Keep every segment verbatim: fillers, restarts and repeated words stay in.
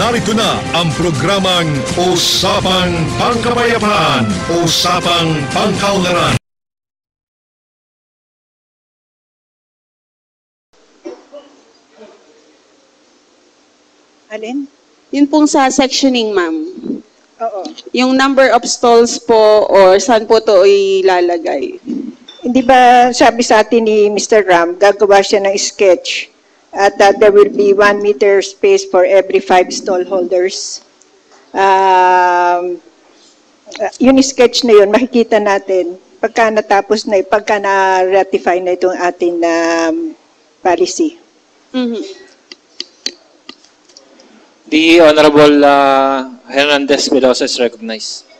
Narito na ang programang Usapang Pangkapayapaan, Usapang Pangkaunlaran. Alin? Yun pong sa sectioning, ma'am. Oo. Yung number of stalls po or saan po to ilalagay? Hindi ba sabi sa atin ni Mister Ram, gagawa siya ng sketch at uh, there will be one meter space for every five stall holders. Um, uh, yung sketch na yun, makikita natin pagka natapos na, pagka na-ratify na itong ating um, policy. Mm-hmm. The Honorable uh, Hernandez Velosa is recognized.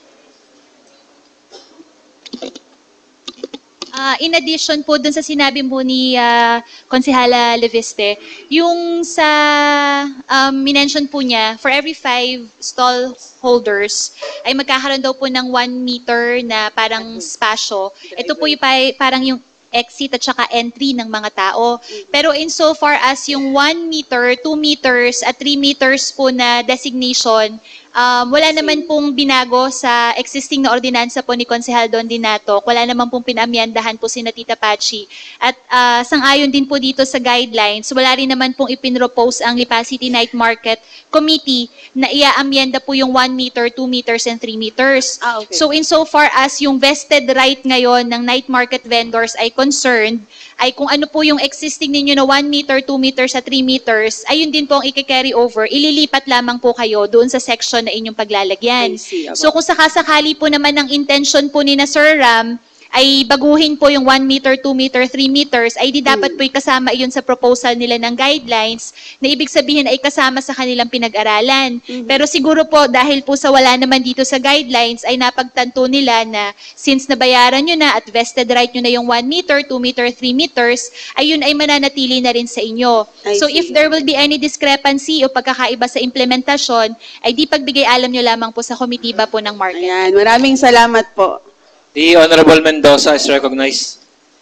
Uh, in addition po dun sa sinabi mo ni uh, Konsehala Leviste, yung sa um, minention po niya, for every five stall holders, ay magkakaroon daw po ng one meter na parang spasyo. Ito po yung pa- parang yung exit at saka entry ng mga tao. Pero in so far as yung one meter, two meters, at three meters po na designation, um, wala naman pong binago sa existing na ordinansa po ni Konsehal Don Dinato. Wala naman pong pinamyandahan po si Tita Pachi. At uh, sang-ayon din po dito sa guidelines, wala rin naman pong ipinropose ang Lipa City Night Market Committee na iaamyenda po yung one meter, two meters, and three meters. Ah, okay. So in so far as yung vested right ngayon ng night market vendors ay concerned, ay kung ano po yung existing ninyo na one meter, two meters, at three meters, ayun din po ang i-carry over, ililipat lamang po kayo doon sa section na inyong paglalagyan. I see, aba. So kung sakasakali po naman ang intention po ni na Sir Ram, ay baguhin po yung one meter, two meter, three meters, ay di dapat po kasama iyon sa proposal nila ng guidelines na ibig sabihin ay kasama sa kanilang pinag-aralan. Mm-hmm. Pero siguro po dahil po sa wala naman dito sa guidelines ay napagtanto nila na since nabayaran nyo na at vested right nyo na yung one meter, two meter, three meters, ayun ay mananatili na rin sa inyo. I So see. if there will be any discrepancy o pagkakaiba sa implementasyon, ay di pagbigay alam nyo lamang po sa komitiba po ng market. Ayan, maraming salamat po. The Honorable Mendoza is recognized.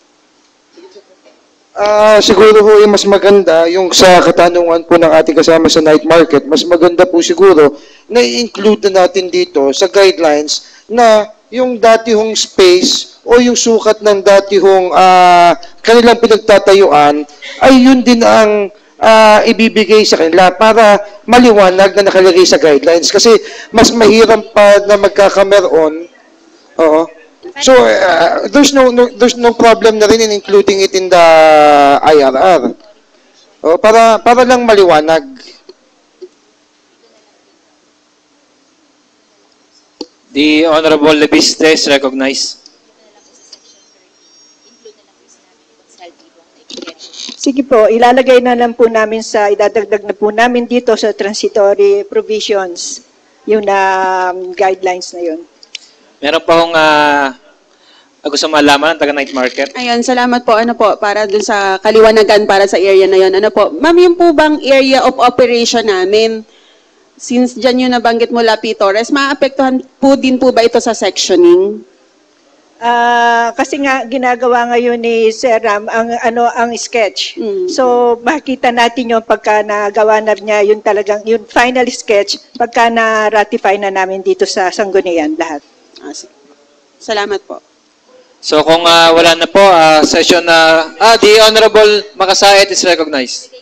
Ah, siguro po yung mas maganda, yung sa katanungan po ng ating kasama sa night market, mas maganda po siguro na i-include na natin dito sa guidelines na yung dati hong space o yung sukat ng dati hong ah, kanilang pinagtatayuan ay yun din ang ah, ibibigay sa kanila para maliwanag na nakalagay sa guidelines. Kasi mas mahirap pa na magkakameron. Oo. So uh, there's no, no there's no problem na rin in including it in the I R R. Oh, para para lang maliwanag. The Honorable Leviste is recognized. Sige po, ilalagay na lang po namin sa, idadagdag na po namin dito sa transitory provisions, yung um, guidelines na yun. Meron pa akong uh, gusto malaman ng taga night market. Ayun, salamat po. Ano po, para dun sa kaliwanagan para sa area na yun. Ano po, ma'am, yung po bang area of operation namin, since dyan yung nabanggit mo, Lapi Torres, maapektuhan po din po ba ito sa sectioning? Ah, kasi nga ginagawa ngayon ni Sir Ram ang ano ang sketch. Mm. So makita natin yung pagka nagawa na niya yung talagang yung final sketch pagka na-ratify na namin dito sa Sangguniang lahat. Ah, sige. Salamat po. So kung uh, wala na po, uh, session na... ah, the Honorable Makasait is recognized.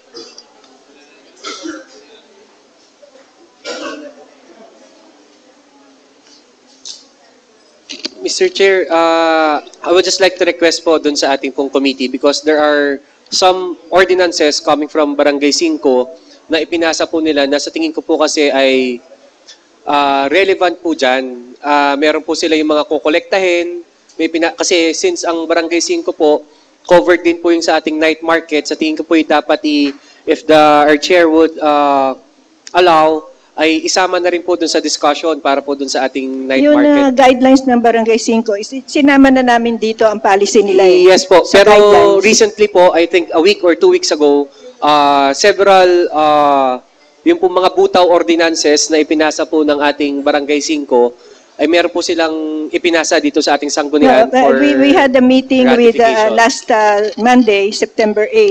Mister Chair, uh, I would just like to request po dun sa ating pong committee because there are some ordinances coming from Barangay five na ipinasa po nila na sa tingin ko po kasi ay uh, relevant po dyan. Uh, meron po sila yung mga kukolektahin. May pina- kasi since ang Barangay five po, covered din po yung sa ating night market, sa tingin ko po yung dapat i- if the our chair would uh, allow, ay isama na rin po dun sa discussion para po dun sa ating night Yung market. uh, guidelines ng Barangay five, is- sinama na namin dito ang policy nila. eh, Yes po. sa Pero guidelines. recently po, I think a week or two weeks ago, uh, several uh, yung po mga butaw ordinances na ipinasa po ng ating Barangay five ay meron po silang ipinasa dito sa ating Sangguniang Well, uh, for we, we had a meeting with uh, ratification. last uh, Monday, September eighth,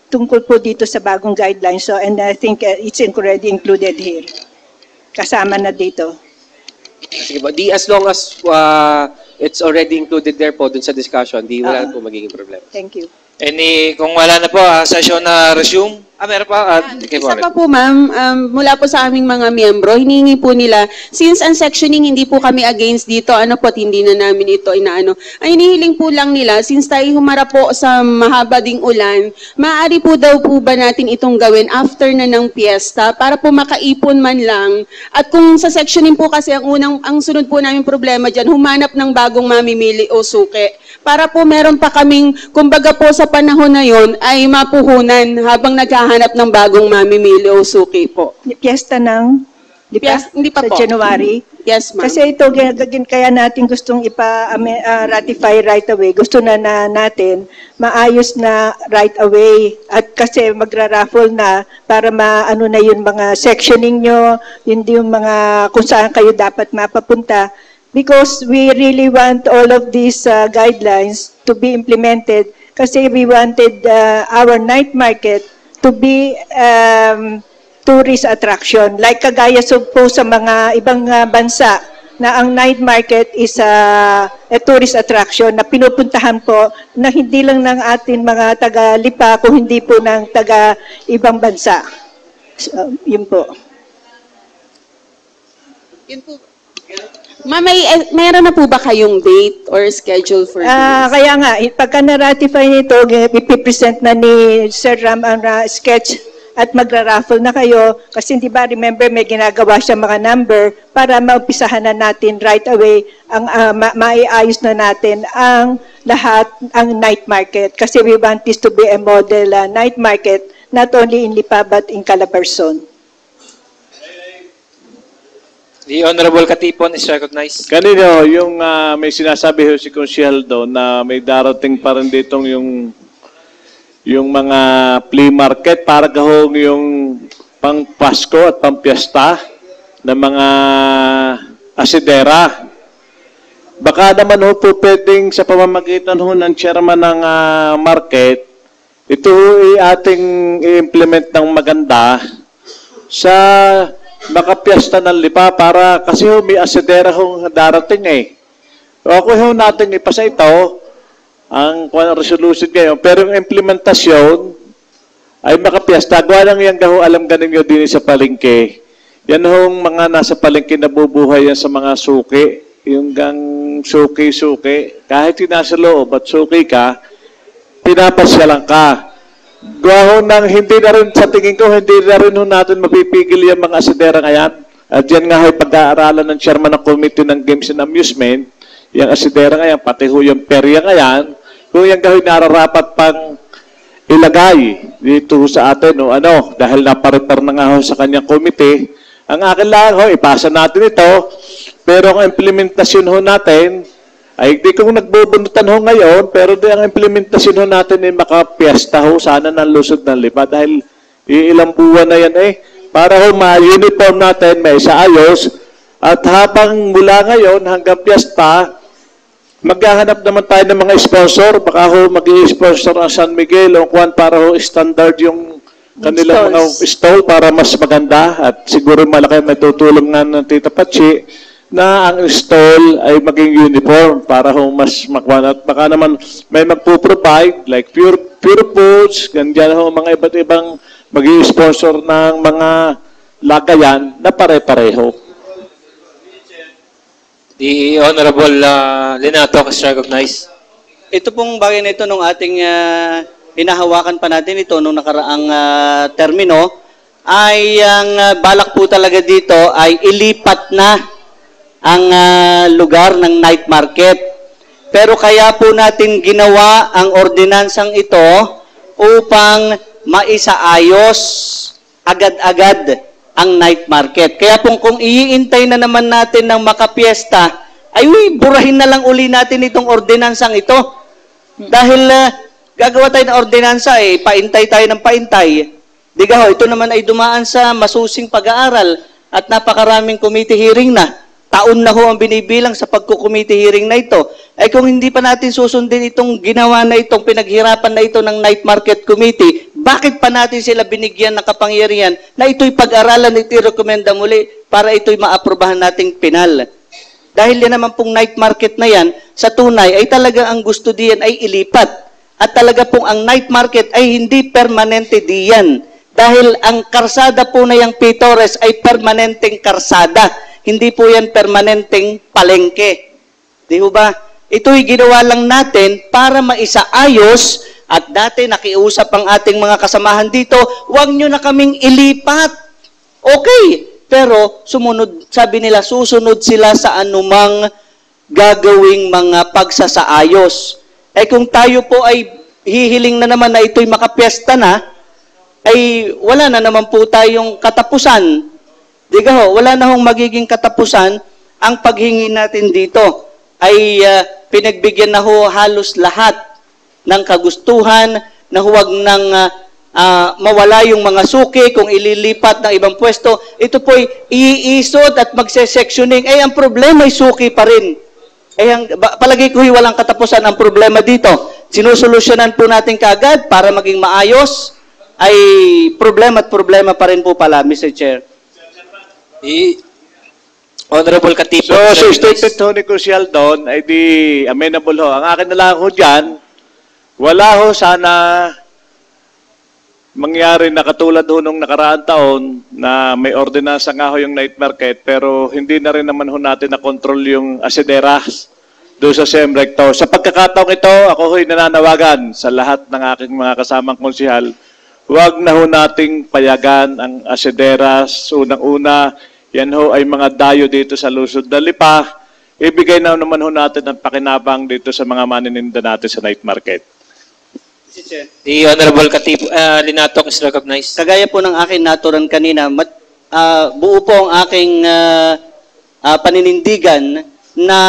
tungkol po dito sa bagong guidelines. So, and I think uh, it's already included here. Kasama na dito. Sige po, di as long as uh, it's already included there po dun sa discussion, di wala Ah. po magiging problema. Thank you. Any, kung wala na po, ah, session na resume. Ah, meron pa. Ah, okay po. Isa pa po ma'am, um, mula po sa aming mga miyembro, hiningi po nila, since ang sectioning hindi po kami against dito, ano po, hindi na namin ito inaano. Ang hinihiling po lang nila, since tayo humarap po sa mahaba ding ulan, maaari po daw po ba natin itong gawin after na ng piyesta para po makaipon man lang. At kung sa sectioning po kasi ang unang, ang sunod po namin problema dyan, humanap ng bagong mamimili o suke. Para po meron pa kaming, kumbaga po sa panahon na yon ay mapuhunan habang naghahanap ng bagong mamimili o suki po. Piyesta ng, di pa? Piyesta- hindi pa sa po. January. Yes, ma'am. Kasi ito, gagawin kaya natin gustong ipa-ratify right away. Gusto na, na natin maayos na right away. At kasi magra-raffle na para maano na yung mga sectioning nyo, hindi yung mga kung saan kayo dapat mapapunta. Because we really want all of these uh, guidelines to be implemented kasi we wanted uh, our night market to be um, tourist attraction. Like kagaya so po sa mga ibang uh, bansa na ang night market is uh, a tourist attraction na pinupuntahan po na hindi lang ng atin mga taga-Lipa kung hindi po ng taga-ibang bansa. So, yun po. Yun po. Ma'am, may, eh, mayroon na po ba kayong date or schedule for Ah, this? kaya nga, eh, pagka na-ratify nito, eh, ipipresent na ni Sir Ram ang ah, sketch at magra-raffle na kayo. Kasi di ba, remember, may ginagawa siya mga number para maumpisahan na natin right away, ang ah, ma- maiayos na natin ang lahat, ang night market. Kasi we want this to be a model ah, night market, not only in Lipa but in Calabarzon. The Honorable Katipon is recognized. Kanino, yung ah, may sinasabi ho si Consiel doon na may darating pa rin ditong yung yung mga flea market para gahong yung pang Pasko at pang piyesta ng mga asidera. Baka naman ho po pwedeng sa pamamagitan ho ng chairman ng ah, market, ito ho ay ating i-implement ng maganda sa makapiyesta ng Lipa para kasi ho may asidera hong darating eh. O ako ho natin ipasa ito ang kung resolution ngayon, pero yung implementasyon ay makapiyesta. Gawa lang yan gaho, alam ganin nyo din sa palengke. Yan hong mga nasa palengke nabubuhay yan sa mga suki. Yung gang suki-suki. Kahit yung nasa loob at suki ka, pinapasyalan ka. Gawa ho nang hindi na rin, sa tingin ko, hindi na rin ho natin mapipigil yung mga asidera ngayon. At yan nga ho, pag-aaralan ng chairman ng Committee ng Games and Amusement, yung asidera ngayon, pati ho yung perya ngayon, kung yung gawin nararapat pang ilagay dito sa atin, o ano, dahil naparepar na nga ho sa kanyang committee, ang akin lang ho, ipasa natin ito, pero ang implementasyon ho natin, ay di kong nagbubunutan ho ngayon, pero di ang implementasyon ho natin ay makapiesta ho sana ng lusod ng Lipa dahil ilang buwan na yan eh. Para ho ma-uniform natin, may isaayos. At habang mula ngayon hanggang piesta, maghahanap naman tayo ng mga sponsor. Baka ho mag-i-sponsor ang San Miguel o kuwan para ho standard yung kanilang mga stall para mas maganda. At siguro malaki may tutulong nga ng Tita Pachi na ang stall ay maging uniform para ho mas makwan. At baka naman may magpo-provide like pure pure foods, ganyan ho mga iba't ibang mag-i-sponsor ng mga lagayan na pare-pareho. The Honorable uh, Linato is recognized. Ito pong bagay na ito nung ating uh, hinahawakan pa natin ito nung nakaraang uh, termino ay ang uh, balak po talaga dito ay ilipat na ang uh, lugar ng night market. Pero kaya po natin ginawa ang ordinansang ito upang maisaayos agad-agad ang night market. Kaya po kung iintay na naman natin ng makapiesta, ay uy, burahin na lang uli natin itong ordinansang ito. Dahil uh, gagawa tayo ng ordinansa, eh, paintay tayo ng paintay. Diga ho, ito naman ay dumaan sa masusing pag-aaral at napakaraming committee hearing na. Taon na ho ang binibilang sa pagkukommittee hearing na ito. Ay kung hindi pa natin susundin itong ginawa na itong pinaghirapan na ito ng Night Market Committee, Bakit pa natin sila binigyan ng kapangyarihan na ito'y pag-aralan at i-recommenda muli para ito'y maaprubahan nating penal? Dahil yan naman pong night market na yan, sa tunay ay talaga ang gusto diyan ay ilipat. At talaga pong ang night market ay hindi permanente diyan. Dahil ang karsada po na yung P. Torres ay permanenteng karsada. Hindi po yan permanenteng palengke. Di ba? Ito'y ginawa lang natin para maisaayos at dati nakiusap ang ating mga kasamahan dito, huwag nyo na kaming ilipat. Okay. Pero sumunod, sabi nila, susunod sila sa anumang gagawing mga pagsasaayos. Eh kung tayo po ay hihiling na naman na ito'y makapiesta na, ay wala na naman po tayong katapusan. Di ka ho, wala na hong magiging katapusan ang paghingi natin dito. Ay uh, pinagbigyan na ho halos lahat ng kagustuhan na huwag nang uh, uh, mawala yung mga suki kung ililipat ng ibang pwesto. Ito po'y iisod at magse-sectioning. Eh, ang problema ay suki pa rin. Eh, ang, palagi ko'y walang katapusan ang problema dito. Sinusolusyonan po natin kaagad para maging maayos, ay problema at problema pa rin po pala, Mister Chair. I Honorable Katipo. So, sa statement ho ni Crucial doon, ay di amenable ho. Ang akin na lang ho dyan, wala ho sana mangyari na katulad ho nung nakaraang taon na may ordinansa nga ho yung night market pero hindi na rin naman ho natin na-control yung asederas doon sa Semrecto. Sa pagkakataong ito, ako ho'y nananawagan sa lahat ng aking mga kasamang konsihal, huwag na ho nating payagan ang asederas. Unang-una, yan ho ay mga dayo dito sa Lusod na Lipa. Ibigay na naman ho natin ang pakinabang dito sa mga manininda natin sa night market. The Honorable Katipo, uh, Linatok is recognized. Kagaya po ng aking naturan kanina, mat, uh, buo po ang aking uh, uh, paninindigan na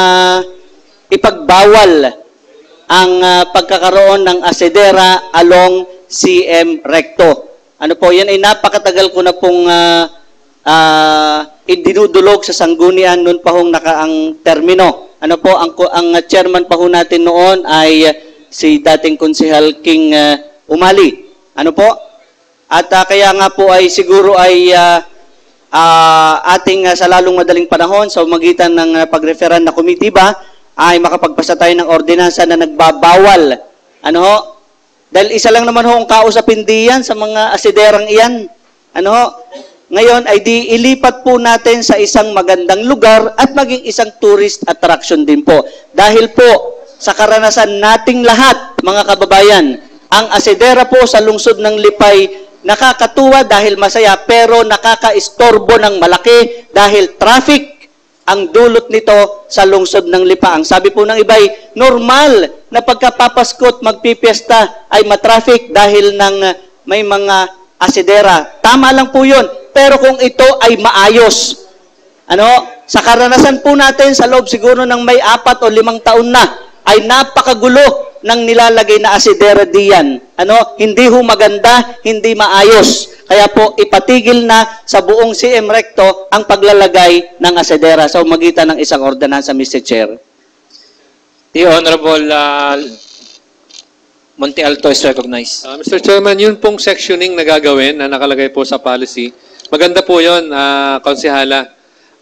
ipagbawal ang uh, pagkakaroon ng asedera along C M Recto. Ano po, yan ay napakatagal ko na pong uh, uh, idinudulog sa sanggunian noon pa hong nakaang termino. Ano po, ang, ang chairman pa ho natin noon ay uh, si dating konsehal King uh, Umali. Ano po? At uh, kaya nga po ay siguro ay uh, uh, ating uh, sa lalong madaling panahon sa magitan ng uh, pagreferan na komitiba ay makapagpasa tayo ng ordinansa na nagbabawal. Ano ho? Dahil isa lang naman ho ang kausapin diyan sa mga asederang iyan. Ano ho? Ngayon ay di ilipat po natin sa isang magandang lugar at maging isang tourist attraction din po. Dahil po sa karanasan nating lahat, mga kababayan, ang asedera po sa lungsod ng Lipay nakakatuwa dahil masaya pero nakakaistorbo ng malaki dahil traffic ang dulot nito sa lungsod ng Lipa. Ang sabi po ng iba'y normal na pagkapapaskot magpipiesta ay matraffic dahil ng may mga asedera. Tama lang po yun. Pero kung ito ay maayos, ano, sa karanasan po natin sa loob siguro ng may apat o limang taon na, ay napakagulo ng nilalagay na asedera diyan. Ano, hindi ho maganda, hindi maayos. Kaya po ipatigil na sa buong C M Recto ang paglalagay ng asedera sa magitan ng isang ordinansa, Mister Chair. The Honorable uh, Monte Alto is recognized. Uh, Mister Chairman, yun pong sectioning na gagawin na nakalagay po sa policy. Maganda po yun, uh, konsehala.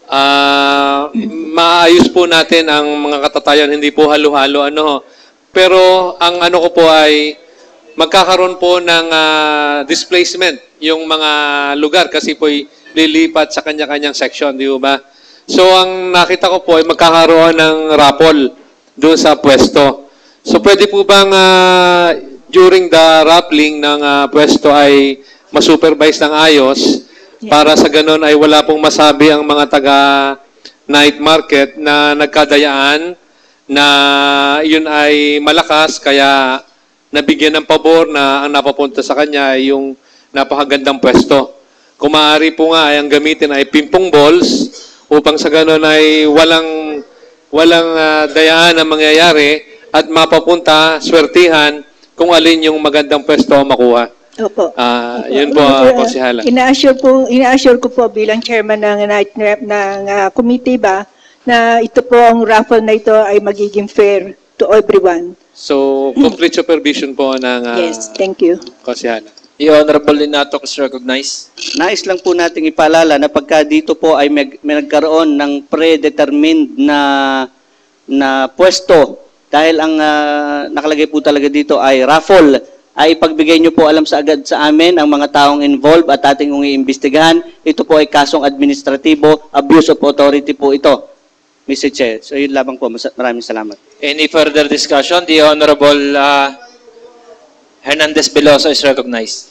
Uh, maayos po natin ang mga katatayan, hindi po halo-halo. Ano, pero ang ano ko po ay magkakaroon po ng uh, displacement yung mga lugar kasi po lilipat sa kanya-kanyang section, di ba? So ang nakita ko po ay magkakaroon ng raffle doon sa pwesto. So pwede po bang uh, during the raffling ng uh, pwesto ay masupervise ng ayos para sa ganun ay wala pong masabi ang mga taga night market na nagkadayaan na yun ay malakas kaya nabigyan ng pabor na ang napapunta sa kanya ay yung napakagandang pwesto. Kung maaari po nga ay ang gamitin ay pimpong balls upang sa ganun ay walang walang uh, dayaan ang mangyayari at mapapunta, swertihan kung alin yung magandang pwesto ang makuha. Opo. Ah, uh, yun po, uh, konsehala. Ina-assure po, ina-assure ko po bilang chairman ng night ng uh, committee ba na ito po ang raffle na ito ay magiging fair to everyone. So, complete supervision po ng uh, yes, thank you. konsehala. The Honorable Linato is recognized. Nais lang po nating ipaalala na pagka dito po ay may, may nagkaroon ng predetermined na na pwesto dahil ang uh, nakalagay po talaga dito ay raffle, ay ipagbigay nyo po alam sa agad sa amin ang mga taong involved at ating kong iimbestigahan. Ito po ay kasong administratibo, abuse of authority po ito, Mister Chair. So yun lamang po. Maraming salamat. Any further discussion? The Honorable uh, Hernandez Veloso is recognized.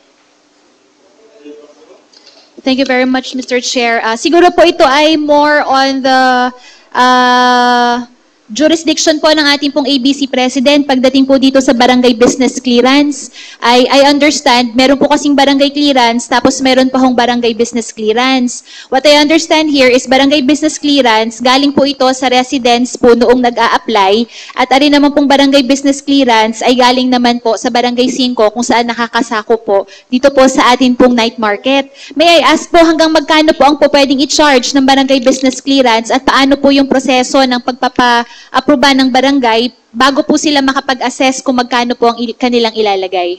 Thank you very much, Mister Chair. Uh, siguro po ito ay more on the uh, jurisdiction po ng ating pong A B C President pagdating po dito sa barangay business clearance. I, I understand, meron po kasing barangay clearance tapos meron pa hong barangay business clearance. What I understand here is barangay business clearance, galing po ito sa residents po noong nag-a-apply at ari naman pong barangay business clearance ay galing naman po sa barangay five kung saan nakakasako po dito po sa atin pong night market. May I ask po hanggang magkano po ang po pwedeng i-charge ng barangay business clearance at paano po yung proseso ng pagpapa aproba ng barangay bago po sila makapag-assess kung magkano po ang il- kanilang ilalagay.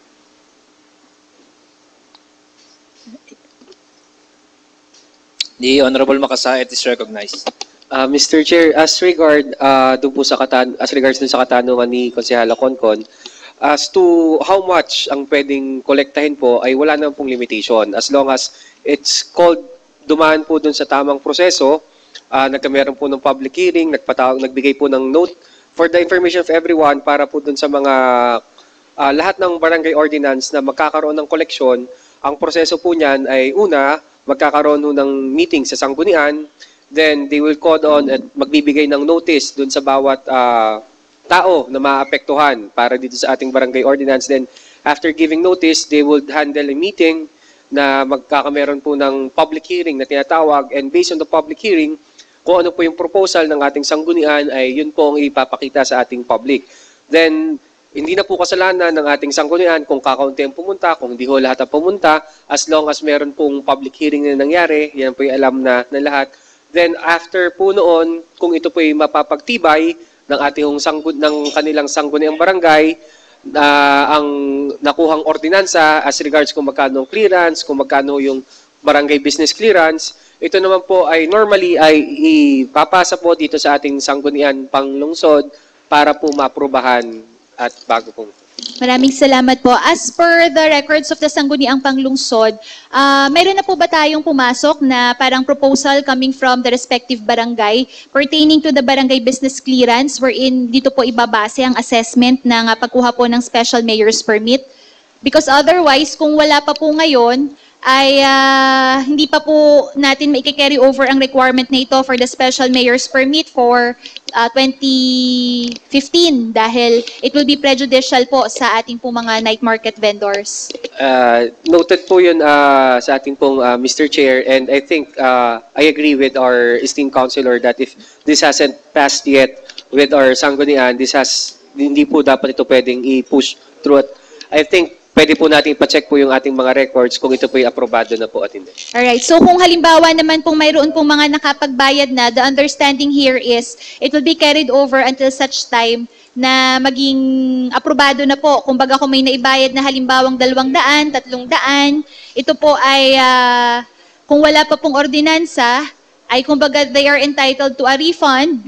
The Honorable Makasaet is recognized. Uh, Mister Chair, as regard uh, dun po sa katan as regards dun sa katanungan ni Konsehala Concon, as to how much ang pwedeng kolektahin po ay wala naman pong limitation as long as it's called dumaan po dun sa tamang proseso. Uh, nagkameron po ng public hearing, nagpatawag, nagbigay po ng note for the information of everyone para po dun sa mga uh, lahat ng barangay ordinance na magkakaroon ng koleksyon. Ang proseso po niyan ay una, magkakaroon ng meeting sa sanggunian, then they will call on at magbibigay ng notice dun sa bawat uh, tao na maapektuhan para dito sa ating barangay ordinance. Then after giving notice, they will handle a meeting na magkakameron po ng public hearing na tinatawag, and based on the public hearing, kung ano po yung proposal ng ating sanggunian ay yun po ang ipapakita sa ating public. Then, hindi na po kasalanan ng ating sanggunian kung kakaunti ang pumunta, kung hindi ho lahat ang pumunta, as long as meron pong public hearing na nangyari, yan po yung alam na na lahat. Then, after po noon, kung ito po yung mapapagtibay ng ating sanggun, ng kanilang sangguniang barangay, na uh, ang nakuhang ordinansa as regards kung magkano clearance, kung magkano yung barangay business clearance, ito naman po ay normally ay ipapasa po dito sa ating sanggunian panglungsod para po maaprubahan at bago po. Maraming salamat po. As per the records of the Sangguniang Panglungsod, uh, mayroon na po ba tayong pumasok na parang proposal coming from the respective barangay pertaining to the barangay business clearance wherein dito po ibabase ang assessment ng uh, pagkuha po ng special mayor's permit? Because otherwise, kung wala pa po ngayon, ay uh, hindi pa po natin maiki-carry over ang requirement na ito for the special mayor's permit for uh, twenty fifteen dahil it will be prejudicial po sa ating po mga night market vendors. Uh, noted po yun uh, sa ating pong uh, Mister Chair, and I think uh, I agree with our esteemed councilor that if this hasn't passed yet with our sanggunian, this has, hindi po dapat ito pwedeng i-push through it. I think pwede po natin ipacheck po yung ating mga records kung ito po yung aprobado na po at hindi. Alright, so kung halimbawa naman pong mayroon pong mga nakapagbayad na, the understanding here is it will be carried over until such time na maging aprobado na po. Kung baga kung may naibayad na halimbawang dalawang daan, tatlong daan, ito po ay uh, kung wala pa pong ordinansa, ay kumbaga they are entitled to a refund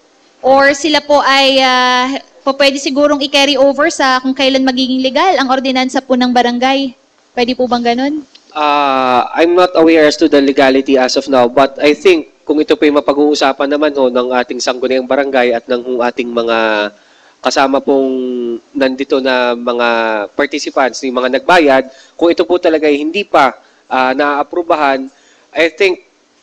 or sila po ay uh, po pwede sigurong i-carry over sa kung kailan magiging legal ang ordinansa po ng barangay. Pwede po bang ganun? Uh, I'm not aware as to the legality as of now, but I think kung ito po yung mapag-uusapan naman ho ng ating sangguniang barangay at ng ating mga kasama pong nandito na mga participants, yung mga nagbayad, kung ito po talaga ay hindi pa uh, naaaprubahan, I think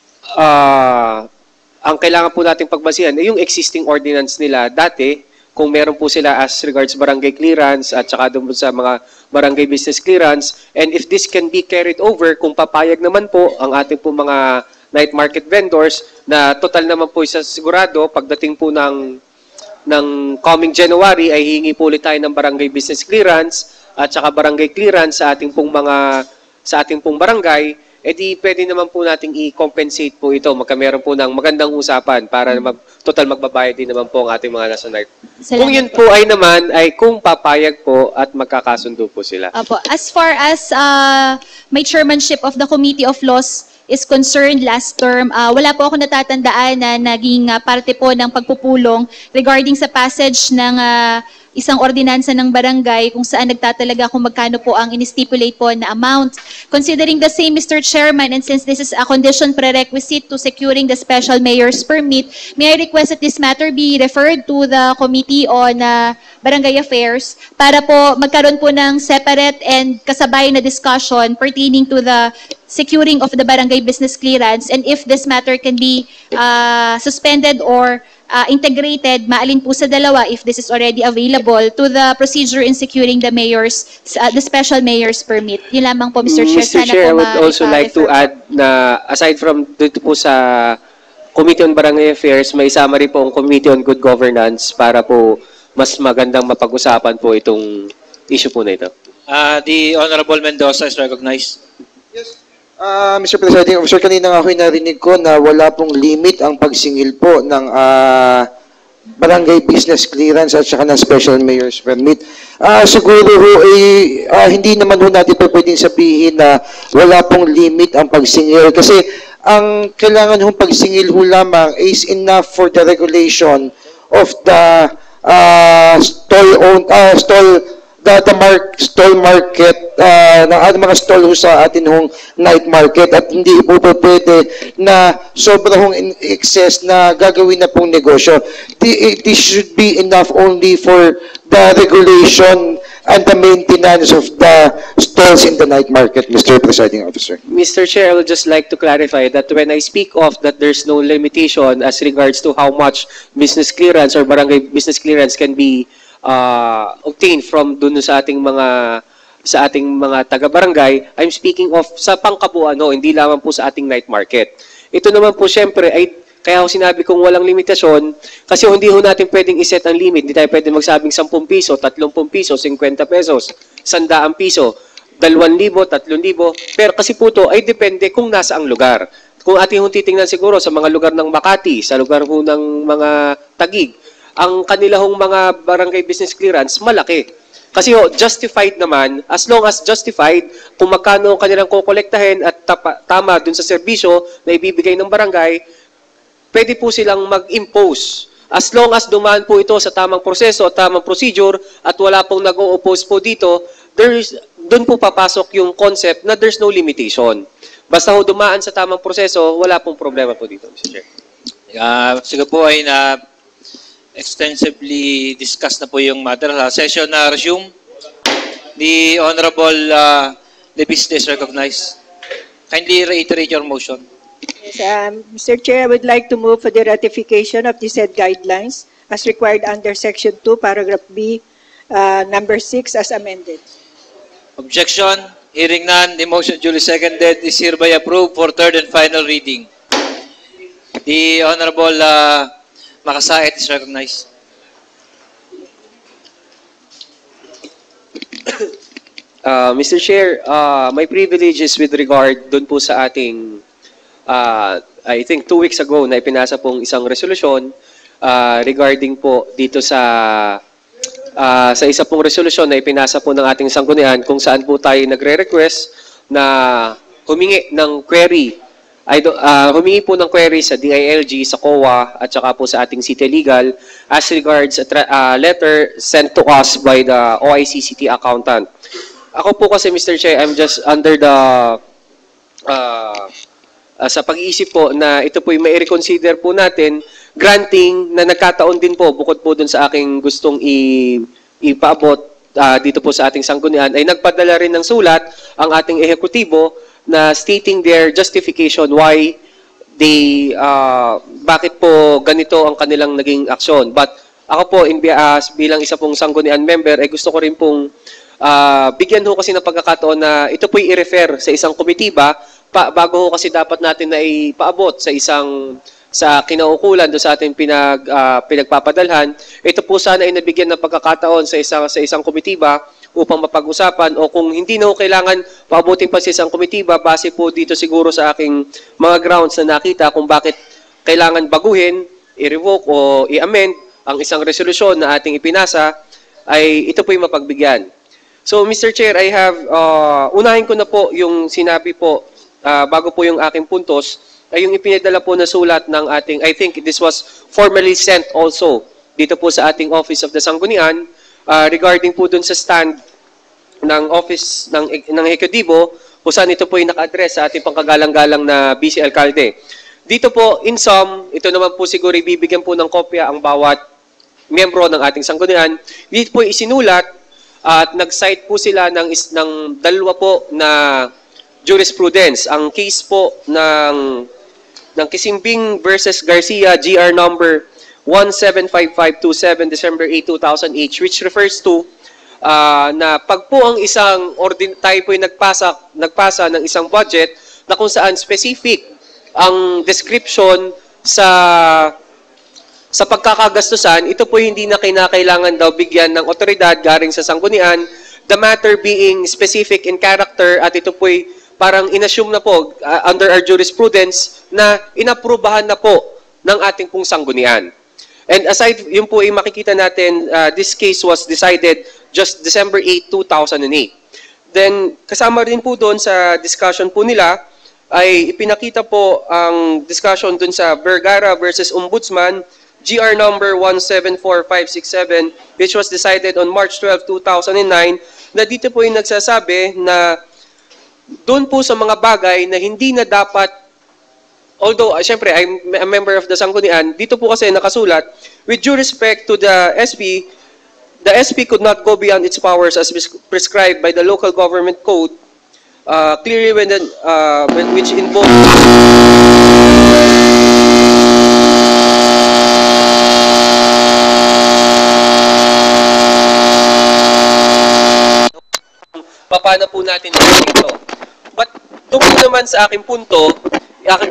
uh, ang kailangan po nating pagbasihan ay yung existing ordinance nila dati, kung meron po sila as regards barangay clearance at saka doon sa mga barangay business clearance. And if this can be carried over, kung papayag naman po ang ating po mga night market vendors na total naman po isa sigurado, pagdating po ng, ng coming January ay hihingi po ulit tayo ng barangay business clearance at saka barangay clearance sa ating pong mga sa ating pong barangay. edi pwede naman po nating i-compensate po ito. Magkameron po ng magandang usapan para mag, total magbabayad din naman po ang ating mga nasa night. Kung yun po ay naman, ay kung papayag po at magkakasundo po sila. Apo. As far as uh, my chairmanship of the Committee of Laws is concerned last term, uh, wala po ako natatandaan na naging uh, parte po ng pagpupulong regarding sa passage ng uh, isang ordinansa ng barangay kung saan nagtatalaga kung magkano po ang in-stipulate po na amount. Considering the same, Mister Chairman, and since this is a condition prerequisite to securing the special mayor's permit, may I request that this matter be referred to the Committee on uh, Barangay Affairs para po magkaroon po ng separate and kasabay na discussion pertaining to the securing of the barangay business clearance, and if this matter can be uh, suspended or uh, integrated, maalin po sa dalawa if this is already available to the procedure in securing the mayor's, uh, the special mayor's permit. Yun lamang po, Mister Chair. Mister Sana Chair, I po would also like to add na aside from dito po sa Committee on Barangay Affairs, may isama rin po ang Committee on Good Governance para po mas magandang mapag-usapan po itong issue po na ito. Uh, the Honorable Mendoza is recognized. Yes. Uh, Mister Presiding Officer, kanina nga ako'y narinig ko na wala pong limit ang pagsingil po ng uh, barangay business clearance at saka ng special mayor's permit. Uh, siguro ho, eh, uh, hindi naman ho natin pa pwedeng sabihin na wala pong limit ang pagsingil kasi ang kailangan hong pagsingil ho lamang is enough for the regulation of the uh, stall own uh, stall the, the mark, stall market uh, ng mga stall ho sa atin hong night market at hindi po po pwede na sobra hong in excess na gagawin na pong negosyo. This should be enough only for the regulation and the maintenance of the stalls in the night market, Mister Presiding Officer. Mister Chair, I would just like to clarify that when I speak of that there's no limitation as regards to how much business clearance or barangay business clearance can be uh, obtained from dun sa ating mga sa ating mga taga-barangay, I'm speaking of sa pangkabuuan, no, hindi lamang po sa ating night market. Ito naman po siyempre ay kaya ako sinabi kong walang limitasyon kasi hindi ho natin pwedeng iset ang limit. Hindi tayo pwedeng magsabing sampung piso, tatlong piso, singkwenta pesos, sandaan piso, dalawang libo, tatlong libo. Pero kasi po ito ay depende kung nasa ang lugar. Kung ating hong titingnan siguro sa mga lugar ng Makati, sa lugar ho ng mga Taguig, ang kanila hong mga barangay business clearance malaki. Kasi ho, justified naman, as long as justified, kung magkano ang kanilang kukolektahin at tapa, tama dun sa serbisyo na ibibigay ng barangay, pwede po silang mag-impose. As long as dumaan po ito sa tamang proseso, tamang procedure, at wala pong nag-o-oppose po dito, there's, dun po papasok yung concept na there's no limitation. Basta ho dumaan sa tamang proseso, wala pong problema po dito, Mister Chair. Uh, siguro po ay na extensively discuss na po yung matter. Uh, session na resume. The Honorable uh, Leviste is recognized. Kindly reiterate your motion. Yes, um, Mister Chair, I would like to move for the ratification of the said guidelines as required under Section two, Paragraph B, uh, Number six, as amended. Objection? Hearing none, the motion duly seconded is hereby approved for third and final reading. The Honorable uh, Makasait is recognized. Uh, Mister Chair, uh, my privilege is with regard dun po sa ating Uh, I think two weeks ago na ipinasa pong isang resolusyon uh, regarding po dito sa uh, sa isa pong resolusyon na ipinasa po ng ating sanggunian kung saan po tayo nagre-request na humingi ng query ay uh, humingi po ng query sa D I L G, sa C O A at saka po sa ating City Legal as regards a uh, letter sent to us by the O I C City accountant. Ako po kasi, Mister Chair, I'm just under the uh, Uh, sa pag-iisip po na ito po yung may reconsider po natin, granting na nagkataon din po, bukod po dun sa aking gustong i ipaabot uh, dito po sa ating sanggunian, ay nagpadala rin ng sulat ang ating ehekutibo na stating their justification why they, uh, bakit po ganito ang kanilang naging aksyon. But ako po, in, uh, bilang isa pong sanggunian member, ay gusto ko rin pong uh, bigyan ho kasi ng pagkakataon na ito po i-refer sa isang komitiba Pa, bago ho kasi dapat natin na ipaabot sa isang sa kinaukulan do sa ating pinag uh, pinagpapadalhan. Ito po sana ay nabigyan ng pagkakataon sa isang sa isang komitiba upang mapag-usapan o kung hindi na ho kailangan paabutin pa sa isang komitiba base po dito siguro sa aking mga grounds na nakita kung bakit kailangan baguhin, i-revoke o i-amend ang isang resolusyon na ating ipinasa, ay ito po yung mapagbigyan. So, Mister Chair, I have, uh, unahin ko na po yung sinabi po, uh, bago po yung aking puntos, ay yung ipinadala po na sulat ng ating, I think this was formally sent also dito po sa ating Office of the Sanggunian, uh, regarding po dun sa stand ng Office ng, ng Ejecutibo, kung saan ito po yung naka-address sa ating pangkagalang-galang na Vice Alcalde. Dito po, in sum, ito naman po siguro ibibigyan po ng kopya ang bawat miyembro ng ating sanggunian. Dito po isinulat at nag-cite po sila ng, ng dalawa po na jurisprudence. Ang case po ng, ng Kisimbing versus Garcia, G R number one seven five five two seven, December eighth, two thousand eight, which refers to uh, na pag po ang isang ordin tayo po yung nagpasa, nagpasa ng isang budget na kung saan specific ang description sa sa pagkakagastusan, ito po hindi na kinakailangan daw bigyan ng otoridad galing sa sanggunian, the matter being specific in character at ito po parang inassume na po uh, under our jurisprudence na inaprubahan na po ng ating pong sanggunian. And aside, yun po ay makikita natin, uh, this case was decided just December eighth, two thousand eight. Then, kasama rin po doon sa discussion po nila, ay ipinakita po ang discussion dun sa Vergara versus Ombudsman, G R number one seven four five six seven, which was decided on March twelfth, two thousand nine, na dito po yung nagsasabi na doon po sa mga bagay na hindi na dapat, although, uh, syempre, I'm a member of the Sanggunian, dito po kasi nakasulat, with due respect to the S P, the S P could not go beyond its powers as prescribed by the local government code, Uh, clearly when, the, uh, when which involves paano po natin ito. But tungkol naman sa aking punto, aking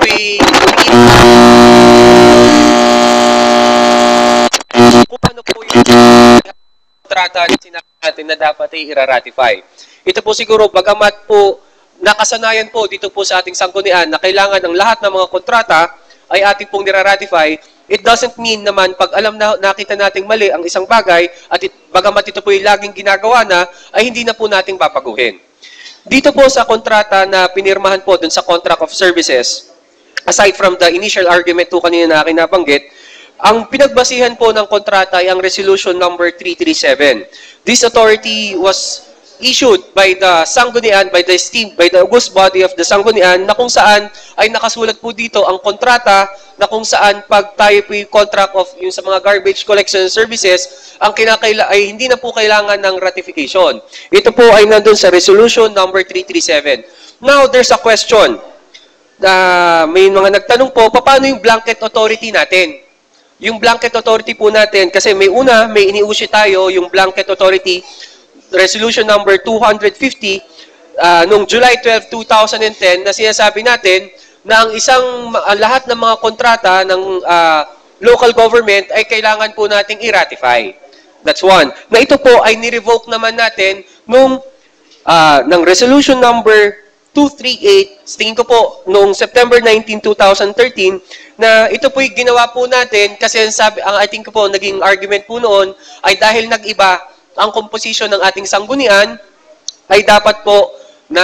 kung ano po yung kontrata na sinabi natin na dapat ay i-ratify. Ito po siguro, bagamat po nakasanayan po dito po sa ating sanggunian na kailangan ng lahat ng mga kontrata ay ating pong nira-ratify, it doesn't mean naman pag alam na nakita nating mali ang isang bagay at it, bagamat ito po yung laging ginagawa na, ay hindi na po nating babaguhin. Dito po sa kontrata na pinirmahan po dun sa contract of services, aside from the initial argument po kanina na aking nabanggit, ang pinagbasihan po ng kontrata ay ang resolution number three three seven. This authority was issued by the Sanggunian, by the esteemed, by the august body of the Sanggunian, na kung saan ay nakasulat po dito ang kontrata na kung saan pag tayo po yung contract of yung sa mga garbage collection services, ang kinakaila ay hindi na po kailangan ng ratification. Ito po ay nandun sa resolution number three three seven. Now, there's a question. Uh, may mga nagtanong po, paano yung blanket authority natin? Yung blanket authority po natin, kasi may una, may iniusi tayo, yung blanket authority, resolution number two fifty, uh, noong July twelfth, two thousand ten, na sinasabi natin na ang isang, ang lahat ng mga kontrata ng uh, local government ay kailangan po nating i-ratify. That's one. Na ito po ay ni-revoke naman natin nung uh, ng resolution number two thirty-eight, tingin ko po, noong September nineteenth, two thousand thirteen, na ito po'y ginawa po natin kasi sabi, ang I think po, naging argument po noon ay dahil nag-iba ang komposisyon ng ating sanggunian, ay dapat po na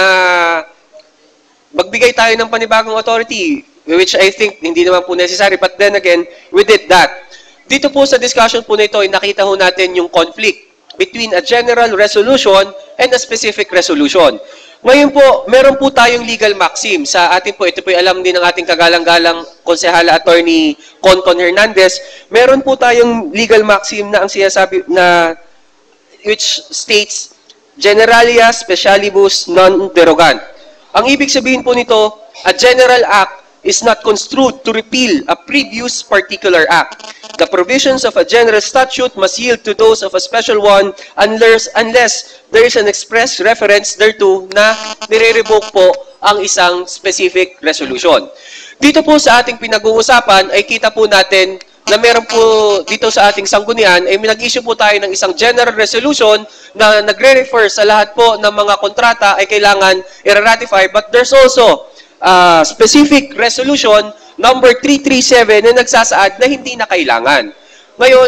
magbigay tayo ng panibagong authority, which I think hindi naman po necessary, but then again, we did that. Dito po sa discussion po nito, ay nakita ho natin yung conflict between a general resolution and a specific resolution. Ngayon po, meron po tayong legal maxim sa atin po, ito po alam din ng ating kagalang-galang konsehala attorney Concon Hernandez, meron po tayong legal maxim na ang sinasabi na which states generalia specialibus non derogant. Ang ibig sabihin po nito, a general act is not construed to repeal a previous particular act. The provisions of a general statute must yield to those of a special one unless, unless there is an express reference thereto na nire-revoke po ang isang specific resolution. Dito po sa ating pinag-uusapan ay kita po natin na meron po dito sa ating sanggunian, ay nag-issue po tayo ng isang general resolution na nagre-refer sa lahat po ng mga kontrata ay kailangan i-ratify. But there's also uh, specific resolution number three thirty-seven na nagsasaad na hindi na kailangan. Ngayon,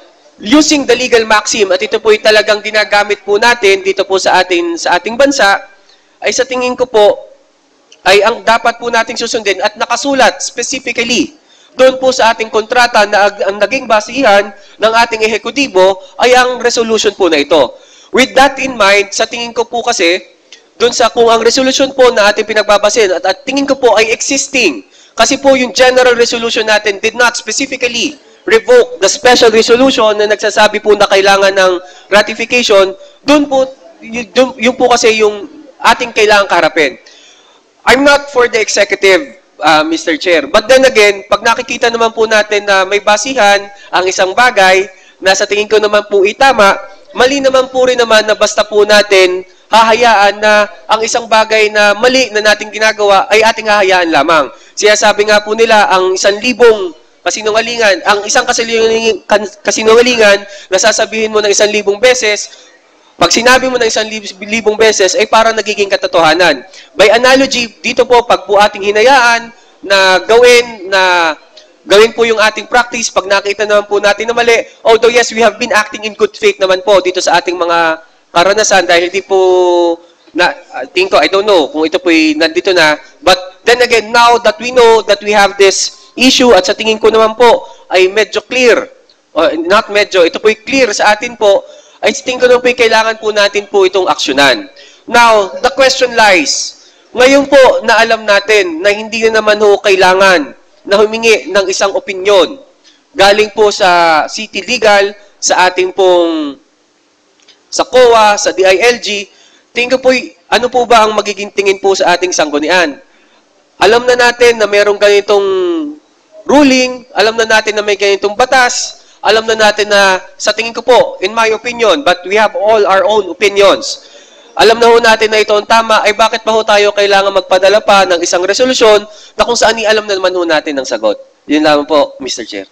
using the legal maxim, at ito po ay talagang ginagamit po natin dito po sa ating, sa ating bansa, ay sa tingin ko po, ay ang dapat po nating susundin at nakasulat specifically doon po sa ating kontrata na ang naging basihan ng ating ehekutibo ay ang resolution po na ito. With that in mind, sa tingin ko po kasi, doon sa kung ang resolution po na ating pinagbabasin at, at tingin ko po ay existing, kasi po yung general resolution natin did not specifically revoke the special resolution na nagsasabi po na kailangan ng ratification, doon po, yun, yun po kasi yung ating kailangan kaharapin. I'm not for the executive, uh, Mister Chair. But then again, pag nakikita naman po natin na may basihan ang isang bagay na sa tingin ko naman po itama, mali naman po rin naman na basta po natin hahayaan na ang isang bagay na mali na nating ginagawa ay ating hahayaan lamang. Siya sabi nga po nila, ang isang libong kasinungalingan, ang isang kasinungalingan na sasabihin mo ng isang libong beses, pag sinabi mo ng isang libong beses, ay parang nagiging katotohanan. By analogy, dito po, pag po ating hinayaan na gawin, na gawin po yung ating practice, pag nakita naman po natin na mali, although yes, we have been acting in good faith naman po dito sa ating mga karanasan, dahil hindi po, na, uh, tingin ko, I don't know kung ito po nandito na, but then again, now that we know that we have this issue, at sa tingin ko naman po, ay medyo clear, or not medyo, ito po clear sa atin po, ay tingin ko naman po kailangan po natin po itong aksyonan. Now, the question lies, ngayon po na alam natin na hindi na naman ho kailangan na humingi ng isang opinyon galing po sa City Legal, sa ating pong sa C O A, sa D I L G, tingin ko po, ano po ba ang magiging tingin po sa ating sanggunian? Alam na natin na mayroong ganitong ruling, alam na natin na may ganitong batas, alam na natin na, sa tingin ko po, in my opinion, but we have all our own opinions. Alam na ho natin na ito ang tama, ay bakit pa ho tayo kailangan magpadala pa ng isang resolusyon na kung saan i-alam na naman ho natin ang sagot. Yun lamang po, Mister Chair.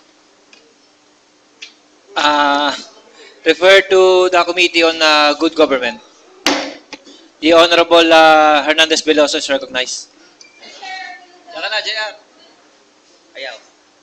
Uh, refer to the Committee on uh, Good Government. The Honorable uh, Hernandez Veloso is recognized. Saka na, J R. Ayaw.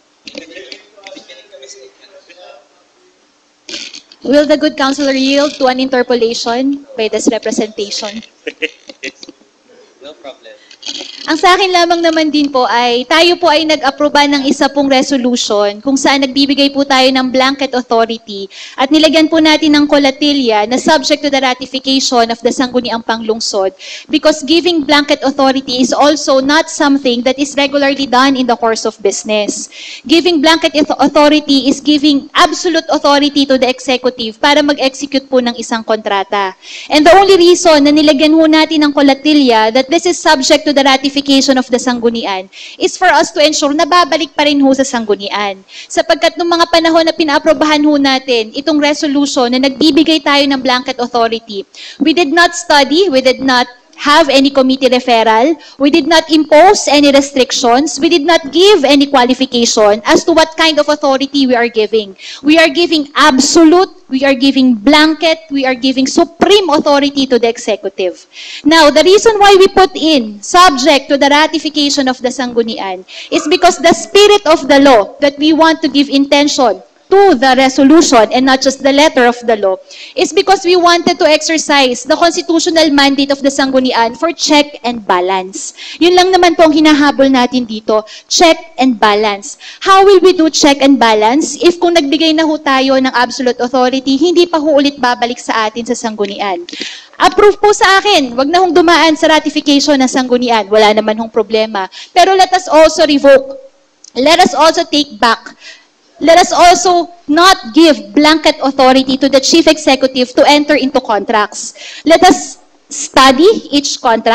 Will the good councilor yield to an interpolation by this representation? No problem. Ang sa akin lamang naman din po ay tayo po ay nag-aproba ng isa pong resolution kung saan nagbibigay po tayo ng blanket authority at nilagyan po natin ng kolatilya na subject to the ratification of the Sangguniang Panglungsod, because giving blanket authority is also not something that is regularly done in the course of business. Giving blanket authority is giving absolute authority to the executive para mag-execute po ng isang kontrata. And the only reason na nilagyan po natin ng kolatilya that this is subject to the ratification of the sanggunian is for us to ensure na babalik pa rin ho sa sanggunian. Sapagkat nung mga panahon na pinaaprobahan ho natin itong resolution na nagbibigay tayo ng blanket authority, we did not study, we did not have any committee referral, we did not impose any restrictions, we did not give any qualification as to what kind of authority we are giving. We are giving absolute, we are giving blanket, we are giving supreme authority to the executive. Now, the reason why we put in subject to the ratification of the Sanggunian is because the spirit of the law that we want to give intention to the resolution and not just the letter of the law is because we wanted to exercise the constitutional mandate of the Sanggunian for check and balance. Yun lang naman po ang hinahabol natin dito, check and balance. How will we do check and balance if kung nagbigay na ho tayo ng absolute authority, hindi pa ho ulit babalik sa atin sa Sanggunian? Approve po sa akin, wag na hong dumaan sa ratification ng Sanggunian, wala naman hong problema. Pero let us also revoke, let us also take back, let us also not give blanket authority to the chief executive to enter into contracts. Let us study each contract.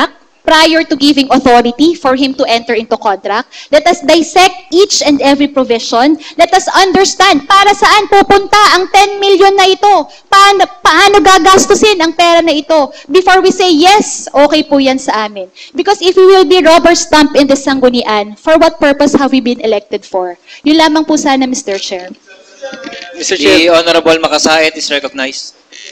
prior to giving authority for him to enter into contract. Let us dissect each and every provision. Let us understand para saan pupunta ang ten million na ito. Paano, paano gagastusin ang pera na ito? Before we say, yes, okay po yan sa amin. Because if we will be rubber stamp in the sanggunian, for what purpose have we been elected for? Yun lamang po sana, Mister Chair. Mister The Chair, Honorable Makasait is recognized.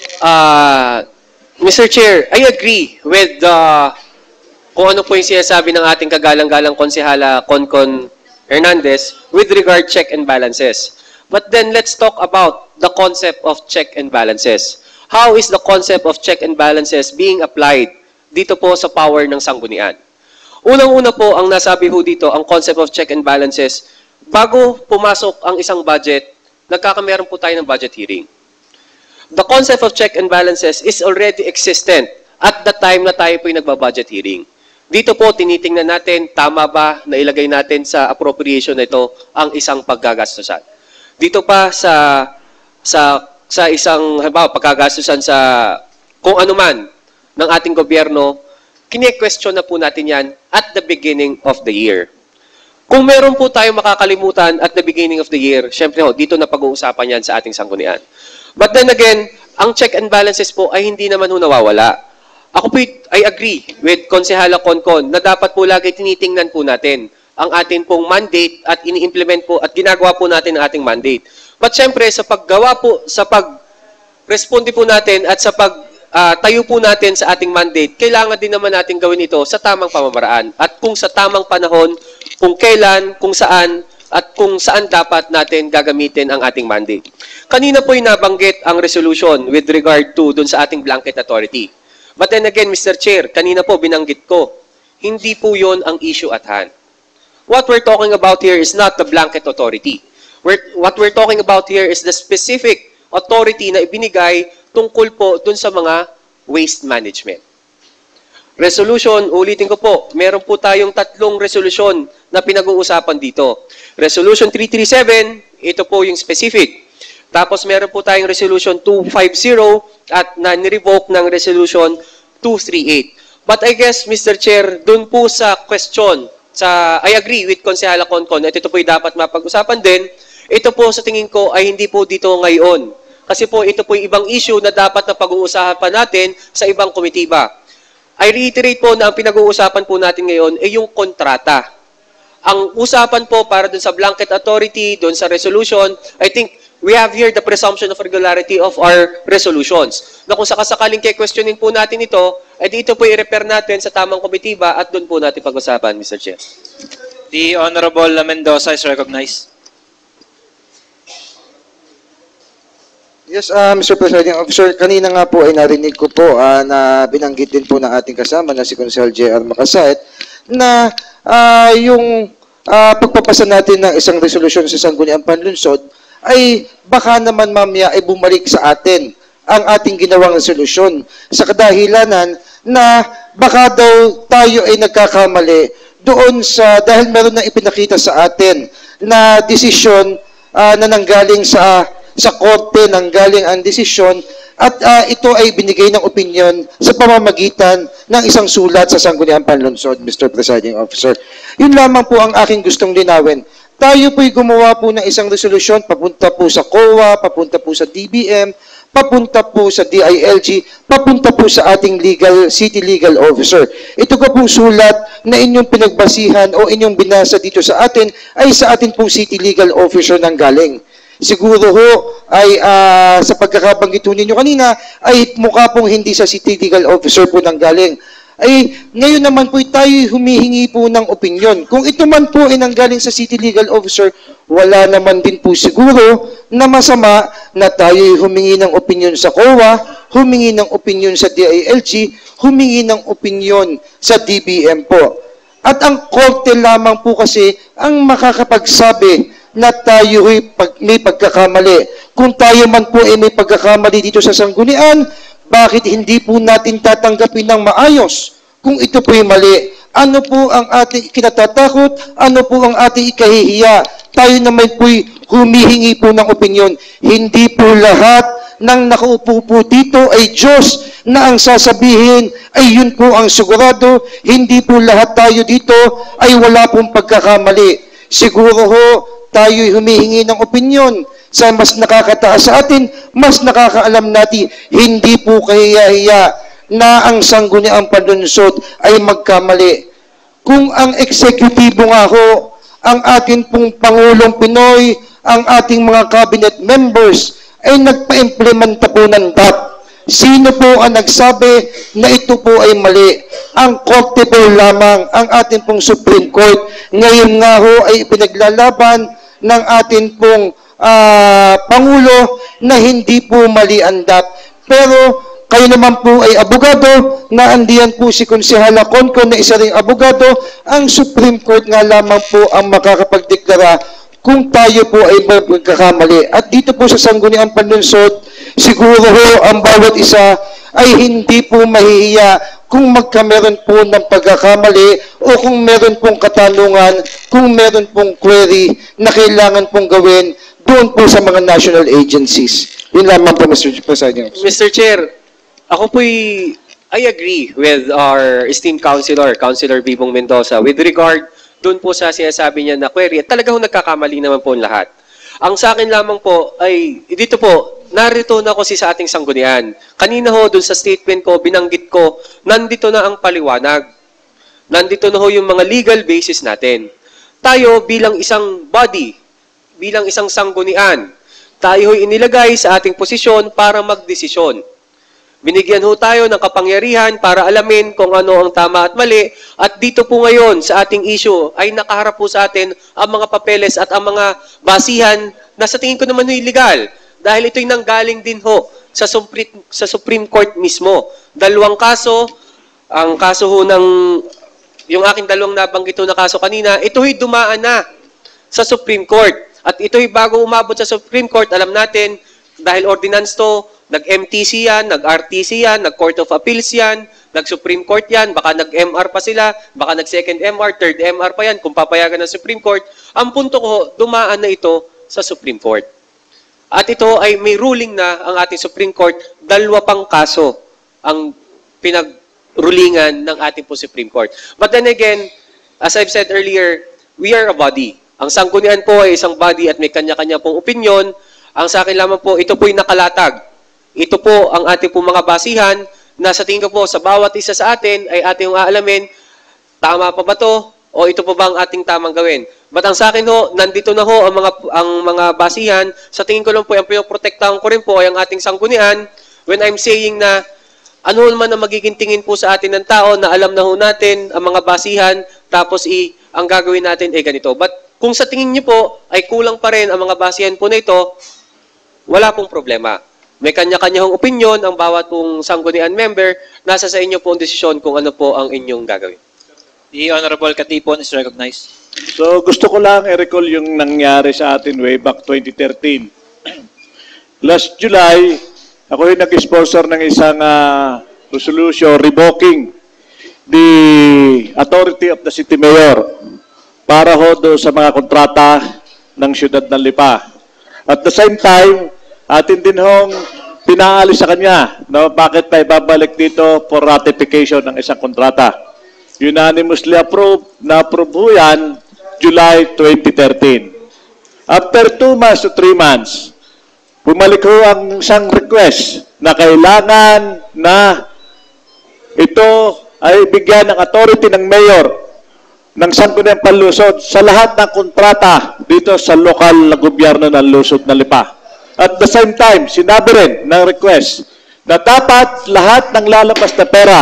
uh, Mister Chair, I agree with the kung ano po yung sinasabi ng ating kagalang-galang konsehala Concon Hernandez with regard check and balances. But then let's talk about the concept of check and balances. How is the concept of check and balances being applied dito po sa power ng sanggunian? Unang-una po ang nasabi po dito, ang concept of check and balances, bago pumasok ang isang budget, nagkakameron po tayo ng budget hearing. The concept of check and balances is already existent at the time na tayo po yung nagbabudget hearing. Dito po, tinitingnan natin, tama ba na ilagay natin sa appropriation na ito ang isang paggagastusan. Dito pa sa sa sa isang halimbawa, pagkagastusan sa kung ano man ng ating gobyerno, kine-question na po natin yan at the beginning of the year. Kung meron po tayong makakalimutan at the beginning of the year, syempre ho, dito na pag-uusapan yan sa ating sanggunian. But then again, ang check and balances po ay hindi naman ho nawawala. Ako po, I agree with Konsehala Concon na dapat po lagi tinitingnan po natin ang ating pong mandate at ini-implement po at ginagawa po natin ang ating mandate. But syempre, sa paggawa po, sa pag-responde po natin at sa pag-tayo uh, po natin sa ating mandate, kailangan din naman natin gawin ito sa tamang pamamaraan at kung sa tamang panahon, kung kailan, kung saan, at kung saan dapat natin gagamitin ang ating mandate. Kanina po yung nabanggit ang resolution with regard to dun sa ating blanket authority. But then again, Mister Chair, kanina po binanggit ko, hindi po yon ang issue at hand. What we're talking about here is not the blanket authority. We're, what we're talking about here is the specific authority na ibinigay tungkol po dun sa mga waste management. Resolution, ulitin ko po, meron po tayong tatlong resolution na pinag-uusapan dito. Resolution three thirty-seven, ito po yung specific. Tapos meron po tayong Resolution two fifty at na-revoke ng Resolution two thirty-eight. But I guess, Mister Chair, dun po sa question, sa, I agree with Konsehala Concon at ito po dapat mapag-usapan din, ito po sa tingin ko ay hindi po dito ngayon. Kasi po ito po yung ibang issue na dapat na pag-uusapan natin sa ibang komitiba. I reiterate po na ang pinag-uusapan po natin ngayon ay yung kontrata. Ang usapan po para dun sa blanket authority, dun sa resolution, I think we have here the presumption of regularity of our resolutions. Na kung sakasakaling kay-questionin po natin ito, ay dito po i-repair natin sa tamang komitiba at doon po natin pag-usapan, Mister Chair. The Honorable Mendoza is recognized. Yes, uh, Mister Presiding Officer, kanina nga po ay narinig ko po uh, na binanggit din po ng ating kasama na si Consel J R Makasait na uh, yung uh, pagpapasa natin ng isang resolusyon sa Sangguniang Panlunsod ay baka naman mamaya ay bumalik sa atin ang ating ginawang resolusyon sa kadahilanan na baka daw tayo ay nagkakamali doon sa dahil meron na ipinakita sa atin na desisyon uh, na nanggaling sa sa korte nanggaling ang desisyon at uh, ito ay binigay ng opinion sa pamamagitan ng isang sulat sa Sangguniang Panlunsod, Mister Presiding Officer. Yun lamang po ang aking gustong linawin. Tayo po'y gumawa po ng isang resolusyon papunta po sa C O A, papunta po sa D B M, papunta po sa D I L G, papunta po sa ating legal city legal officer. Ito ka pong sulat na inyong pinagbasihan o inyong binasa dito sa atin ay sa atin pong city legal officer nang galing. Siguro ho ay uh, sa pagkakabanggit ninyo kanina ay mukha pong hindi sa city legal officer po nang galing. Ay ngayon naman po tayo humihingi po ng opinyon. Kung ito man po ay nanggaling sa city legal officer, wala naman din po siguro na masama na tayo humingi ng opinyon sa C O A, humingi ng opinyon sa D I L G, humingi ng opinyon sa D B M po. At ang korte lamang po kasi ang makakapagsabi na tayo ay pag, may pagkakamali. Kung tayo man po ay may pagkakamali dito sa sanggunian, bakit hindi po natin tatanggapin ng maayos? Kung ito po ay mali, ano po ang ating kinatatakot? Ano po ang ating ikahihiya? Tayo naman po ay humihingi po ng opinyon. Hindi po lahat ng nakaupo po dito ay Diyos na ang sasabihin ay yun po ang sigurado. Hindi po lahat tayo dito ay wala pong pagkakamali. Siguro ho, tayo'y humihingi ng opinyon sa mas nakakataas sa atin, mas nakakaalam natin, hindi po kahiya-hiya na ang sangguniang panunsod ay magkamali. Kung ang eksekutibo nga ho, ang atin pong Pangulong Pinoy, ang ating mga cabinet members ay nagpa-implementa po ng D A P. Sino po ang nagsabi na ito po ay mali? Ang korte po lamang, ang ating pong Supreme Court. Ngayon nga ho ay ipinaglalaban ng ating pong uh, Pangulo na hindi po mali ang D A P. Pero kayo naman po ay abogado, na andiyan po si Konsehala Conco na isa ring abogado, ang Supreme Court nga lamang po ang makakapagdeklara kung tayo po ay magkakamali. At dito po sa sangguniang panunsod, siguro ho ang bawat isa ay hindi po mahihiya kung magkameron po ng pagkakamali o kung meron pong katanungan, kung meron pong query na kailangan pong gawin doon po sa mga national agencies. Yun lamang po, Mister President. Mister Chair, ako po'y I agree with our esteemed Councilor, Councilor Bibong Mendoza, with regard doon po sa sinasabi niya na query, at talagang nagkakamali naman po ang lahat. Ang sa akin lamang po ay, dito po, narito na ako si sa ating sanggunian. Kanina ho, doon sa statement ko, binanggit ko, nandito na ang paliwanag. Nandito na ho yung mga legal basis natin. Tayo bilang isang body, bilang isang sanggunian, tayo ho'y inilagay sa ating posisyon para magdesisyon. Binigyan ho tayo ng kapangyarihan para alamin kung ano ang tama at mali. At dito po ngayon sa ating issue ay nakaharap po sa atin ang mga papeles at ang mga basihan na sa tingin ko naman ho illegal. Dahil ito'y nanggaling din ho sa Supreme, sa Supreme Court mismo. Dalawang kaso, ang kaso ho ng, yung aking dalawang nabanggit ho na kaso kanina, ito'y dumaan na sa Supreme Court. At ito'y bago umabot sa Supreme Court, alam natin, dahil ordinance to, nag-M T C yan, nag-R T C yan, nag-Court of Appeals yan, nag-Supreme Court yan, baka nag-M R pa sila, baka nag-second M R, third M R pa yan, kung papayagan ng Supreme Court. Ang punto ko, dumaan na ito sa Supreme Court. At ito ay may ruling na ang ating Supreme Court, dalawa pang kaso ang pinag-rulingan ng ating po Supreme Court. But then again, as I've said earlier, we are a body. Ang sanggunian po ay isang body at may kanya-kanya pong opinion. Ang sa akin lamang po, ito po'y nakalatag. Ito po ang ating po mga basihan na sa tingin ko po sa bawat isa sa atin ay ating aalamin, tama pa ba to o ito po ba ang ating tamang gawin. But ang sa akin ho, nandito na ho ang mga, ang mga basihan. Sa tingin ko lang po, ang pinoprotektahan ko rin po ay ang ating sanggunian when I'm saying na ano naman ang magiging tingin po sa atin ng tao na alam na ho natin ang mga basihan tapos i, ang gagawin natin ay ganito. But kung sa tingin niyo po ay kulang pa rin ang mga basihan po na ito, wala pong problema. May kanya-kanyang opinion ang bawat pong sanggunian member. Nasa sa inyo po ang desisyon kung ano po ang inyong gagawin. The Honorable Katipon is recognized. So gusto ko lang i-recall yung nangyari sa atin way back twenty thirteen. Last July, ako yung nag-sponsor ng isang uh, resolution revoking the authority of the city mayor para ho do sa mga kontrata ng siyudad ng Lipa. At the same time, atin din hong pinaalis sa kanya na bakit pa ibabalik dito for ratification ng isang kontrata. Unanimously approved, na-approve ho yan July twenty thirteen. After two months to three months, bumalik ho ang isang request na kailangan na ito ay bigyan ng authority ng mayor ng Sangguniang Panlusod sa lahat ng kontrata dito sa lokal na gobyerno ng Lusod na Lipa. At the same time, sinabi rin ng request na dapat lahat ng lalabas na pera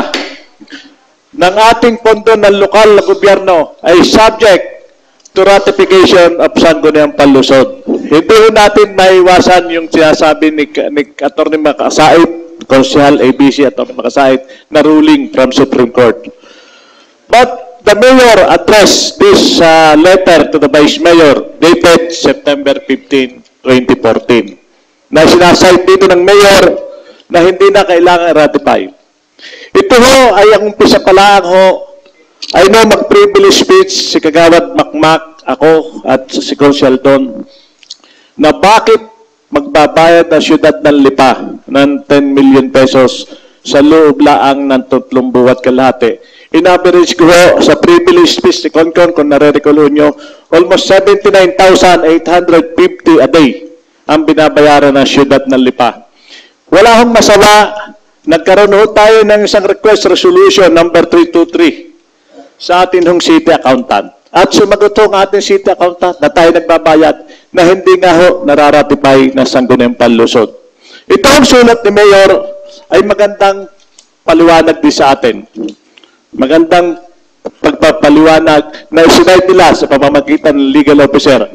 ng ating pondo ng lokal na gobyerno ay subject to ratification of Sangguniang Panlusod. Hindi natin maiwasan yung sinasabi ni, ni Atty. Makasait, Konsehal A B C, Atty. Makasait, na ruling from Supreme Court. But the mayor addressed this uh, letter to the vice mayor dated September fifteenth, twenty fourteen. Na sinasite dito ng mayor na hindi na kailangan ratify. Ito ho ay ang umpisa pa lang ho. I know mag-privilege speech si Kagawad Makmak, ako at si Konsehal Don, na bakit magbabayad ang siyudad ng Lipa ng ten million pesos sa loob laang ng tatlong buwat kalahati. In average ko sa privilege fees ni Concon, kung nare-recall nyo, almost seventy-nine thousand eight hundred fifty a day ang binabayaran ng siyudad ng Lipa. Wala hong masama, nagkaroon ho tayo ng isang request resolution number three two three sa atin hong city accountant. At sumagot ho ang ating city accountant na tayo nagbabayad na hindi nga ho nararatify na Sangguniang Panlusod. Ito ang sulat ni Mayor ay magandang paliwanag din sa atin. Magandang pagpapaliwanag na isinay nila sa pamamagitan ng legal officer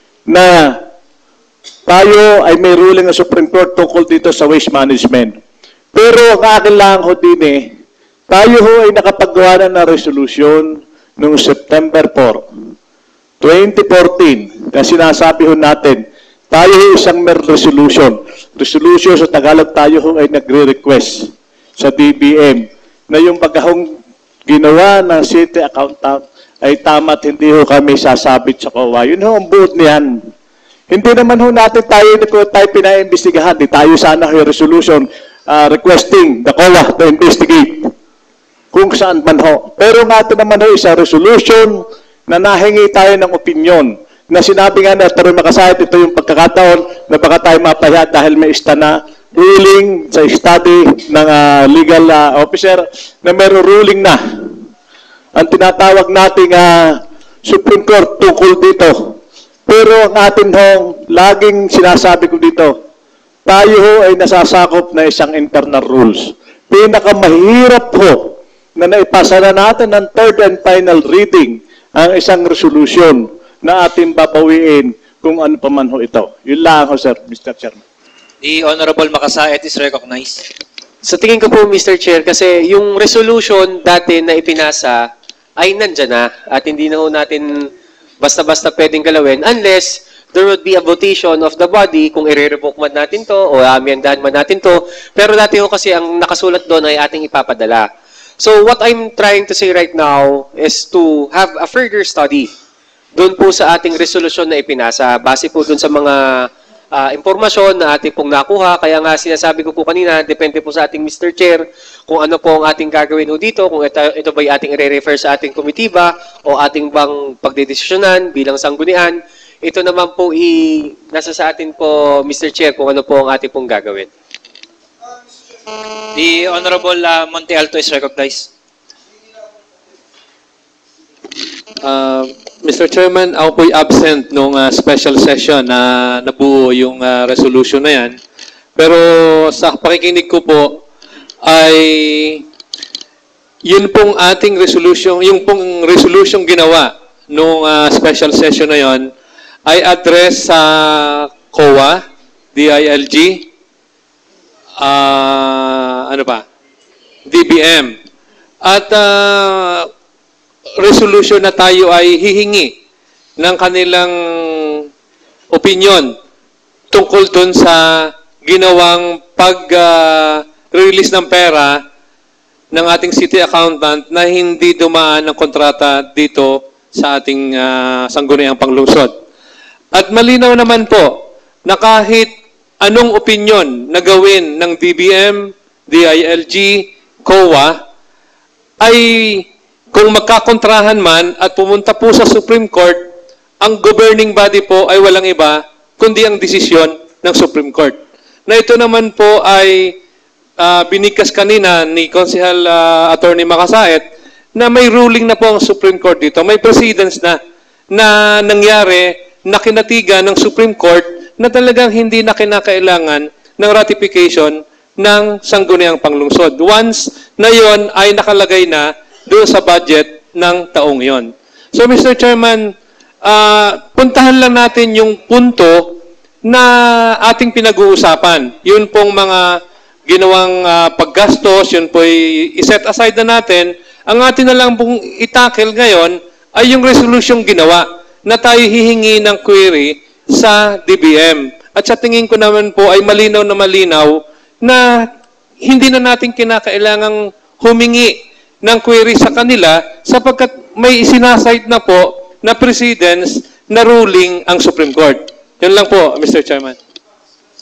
na tayo ay may ruling ng Supreme Court tungkol dito sa waste management. Pero ang akin lang ho din eh, tayo ho ay nakapagawa na ng resolution noong September four, twenty fourteen, kasi sinasabi ho natin, tayo ho isang mer resolution. Resolution sa Tagalog, tayo ho ay nagre-request sa D B M na yung pagkahong ginawa ng city accountant ay tama at hindi ho kami sasabit sa C O A. Yun ho ang buod niyan. Hindi naman ho natin tayo, tayo pinaimbestigahan. Di tayo sana ho yung resolution uh, requesting the C O A to investigate kung saan man ho. Pero nga ito naman ho isang resolution na nahingi tayo ng opinion na sinabi nga na Atty. Makasait, ito yung pagkakataon na baka tayo mapahiya dahil may ista na ruling sa study ng uh, legal uh, officer na meron ruling na ang tinatawag nating uh, Supreme Court tungkol dito. Pero ang atin hong laging sinasabi ko dito, tayo ho ay nasasakop na isang internal rules. Pinakamahirap ho na naipasa na natin ng third and final reading ang isang resolution na ating babawiin kung ano pa man ho ito. Yun lang ho, sir, Mister Chairman. The Honorable Makasait is recognized. Sa tingin ko po, Mister Chair, kasi yung resolution dati na ipinasa ay nandyan na at hindi na ho natin basta-basta pwedeng galawin unless there would be a votation of the body kung i-revoke man natin to o amiandahan man natin to. Pero dati ho kasi ang nakasulat doon ay ating ipapadala. So what I'm trying to say right now is to have a further study doon po sa ating resolution na ipinasa. Base po doon sa mga uh, impormasyon na ating pong nakuha. Kaya nga sinasabi ko po kanina, depende po sa ating Mister Chair kung ano po ang ating gagawin po dito, kung ito, ito ba ating i-refer sa ating komitiba o ating bang pagdedesisyonan bilang sanggunian. Ito naman po i nasa sa atin po, Mister Chair, kung ano po ang ating pong gagawin. The Honorable uh, Monte Alto is recognized. Uh, Mister Chairman, ako po'y absent nung uh, special session na nabuo yung uh, resolution na yan. Pero sa pakikinig ko po ay yun pong ating resolution, yung pong resolution ginawa nung uh, special session na yon ay address sa C O A, D I L G, uh, ano pa, D B M. At uh, resolution na tayo ay hihingi ng kanilang opinion tungkol dun sa ginawang pag-release uh, ng pera ng ating city accountant na hindi dumaan ng kontrata dito sa ating uh, sangguniang panglungsod. At malinaw naman po na kahit anong opinion na gawin ng D B M, D I L G, C O A, ay kung magkakontrahan man at pumunta po sa Supreme Court, ang governing body po ay walang iba kundi ang desisyon ng Supreme Court. Na ito naman po ay uh, binigkas kanina ni Konsehal uh, Attorney Makasait na may ruling na po ang Supreme Court dito. May precedents na na nangyari na kinatigan ng Supreme Court na talagang hindi na kinakailangan ng ratification ng sangguniang panglungsod. Once na yon ay nakalagay na doon sa budget ng taong yon. So, Mister Chairman, uh, puntahan lang natin yung punto na ating pinag-uusapan. Yun pong mga ginawang uh, paggastos, yun po i-set aside na natin. Ang atin na lang pong itakil ngayon ay yung resolution ginawa na tayo hihingi ng query sa D B M. At sa tingin ko naman po ay malinaw na malinaw na hindi na natin kinakailangang humingi ng query sa kanila sapagkat may isinasite na po na precedents na ruling ang Supreme Court. Yun lang po, Mister Chairman.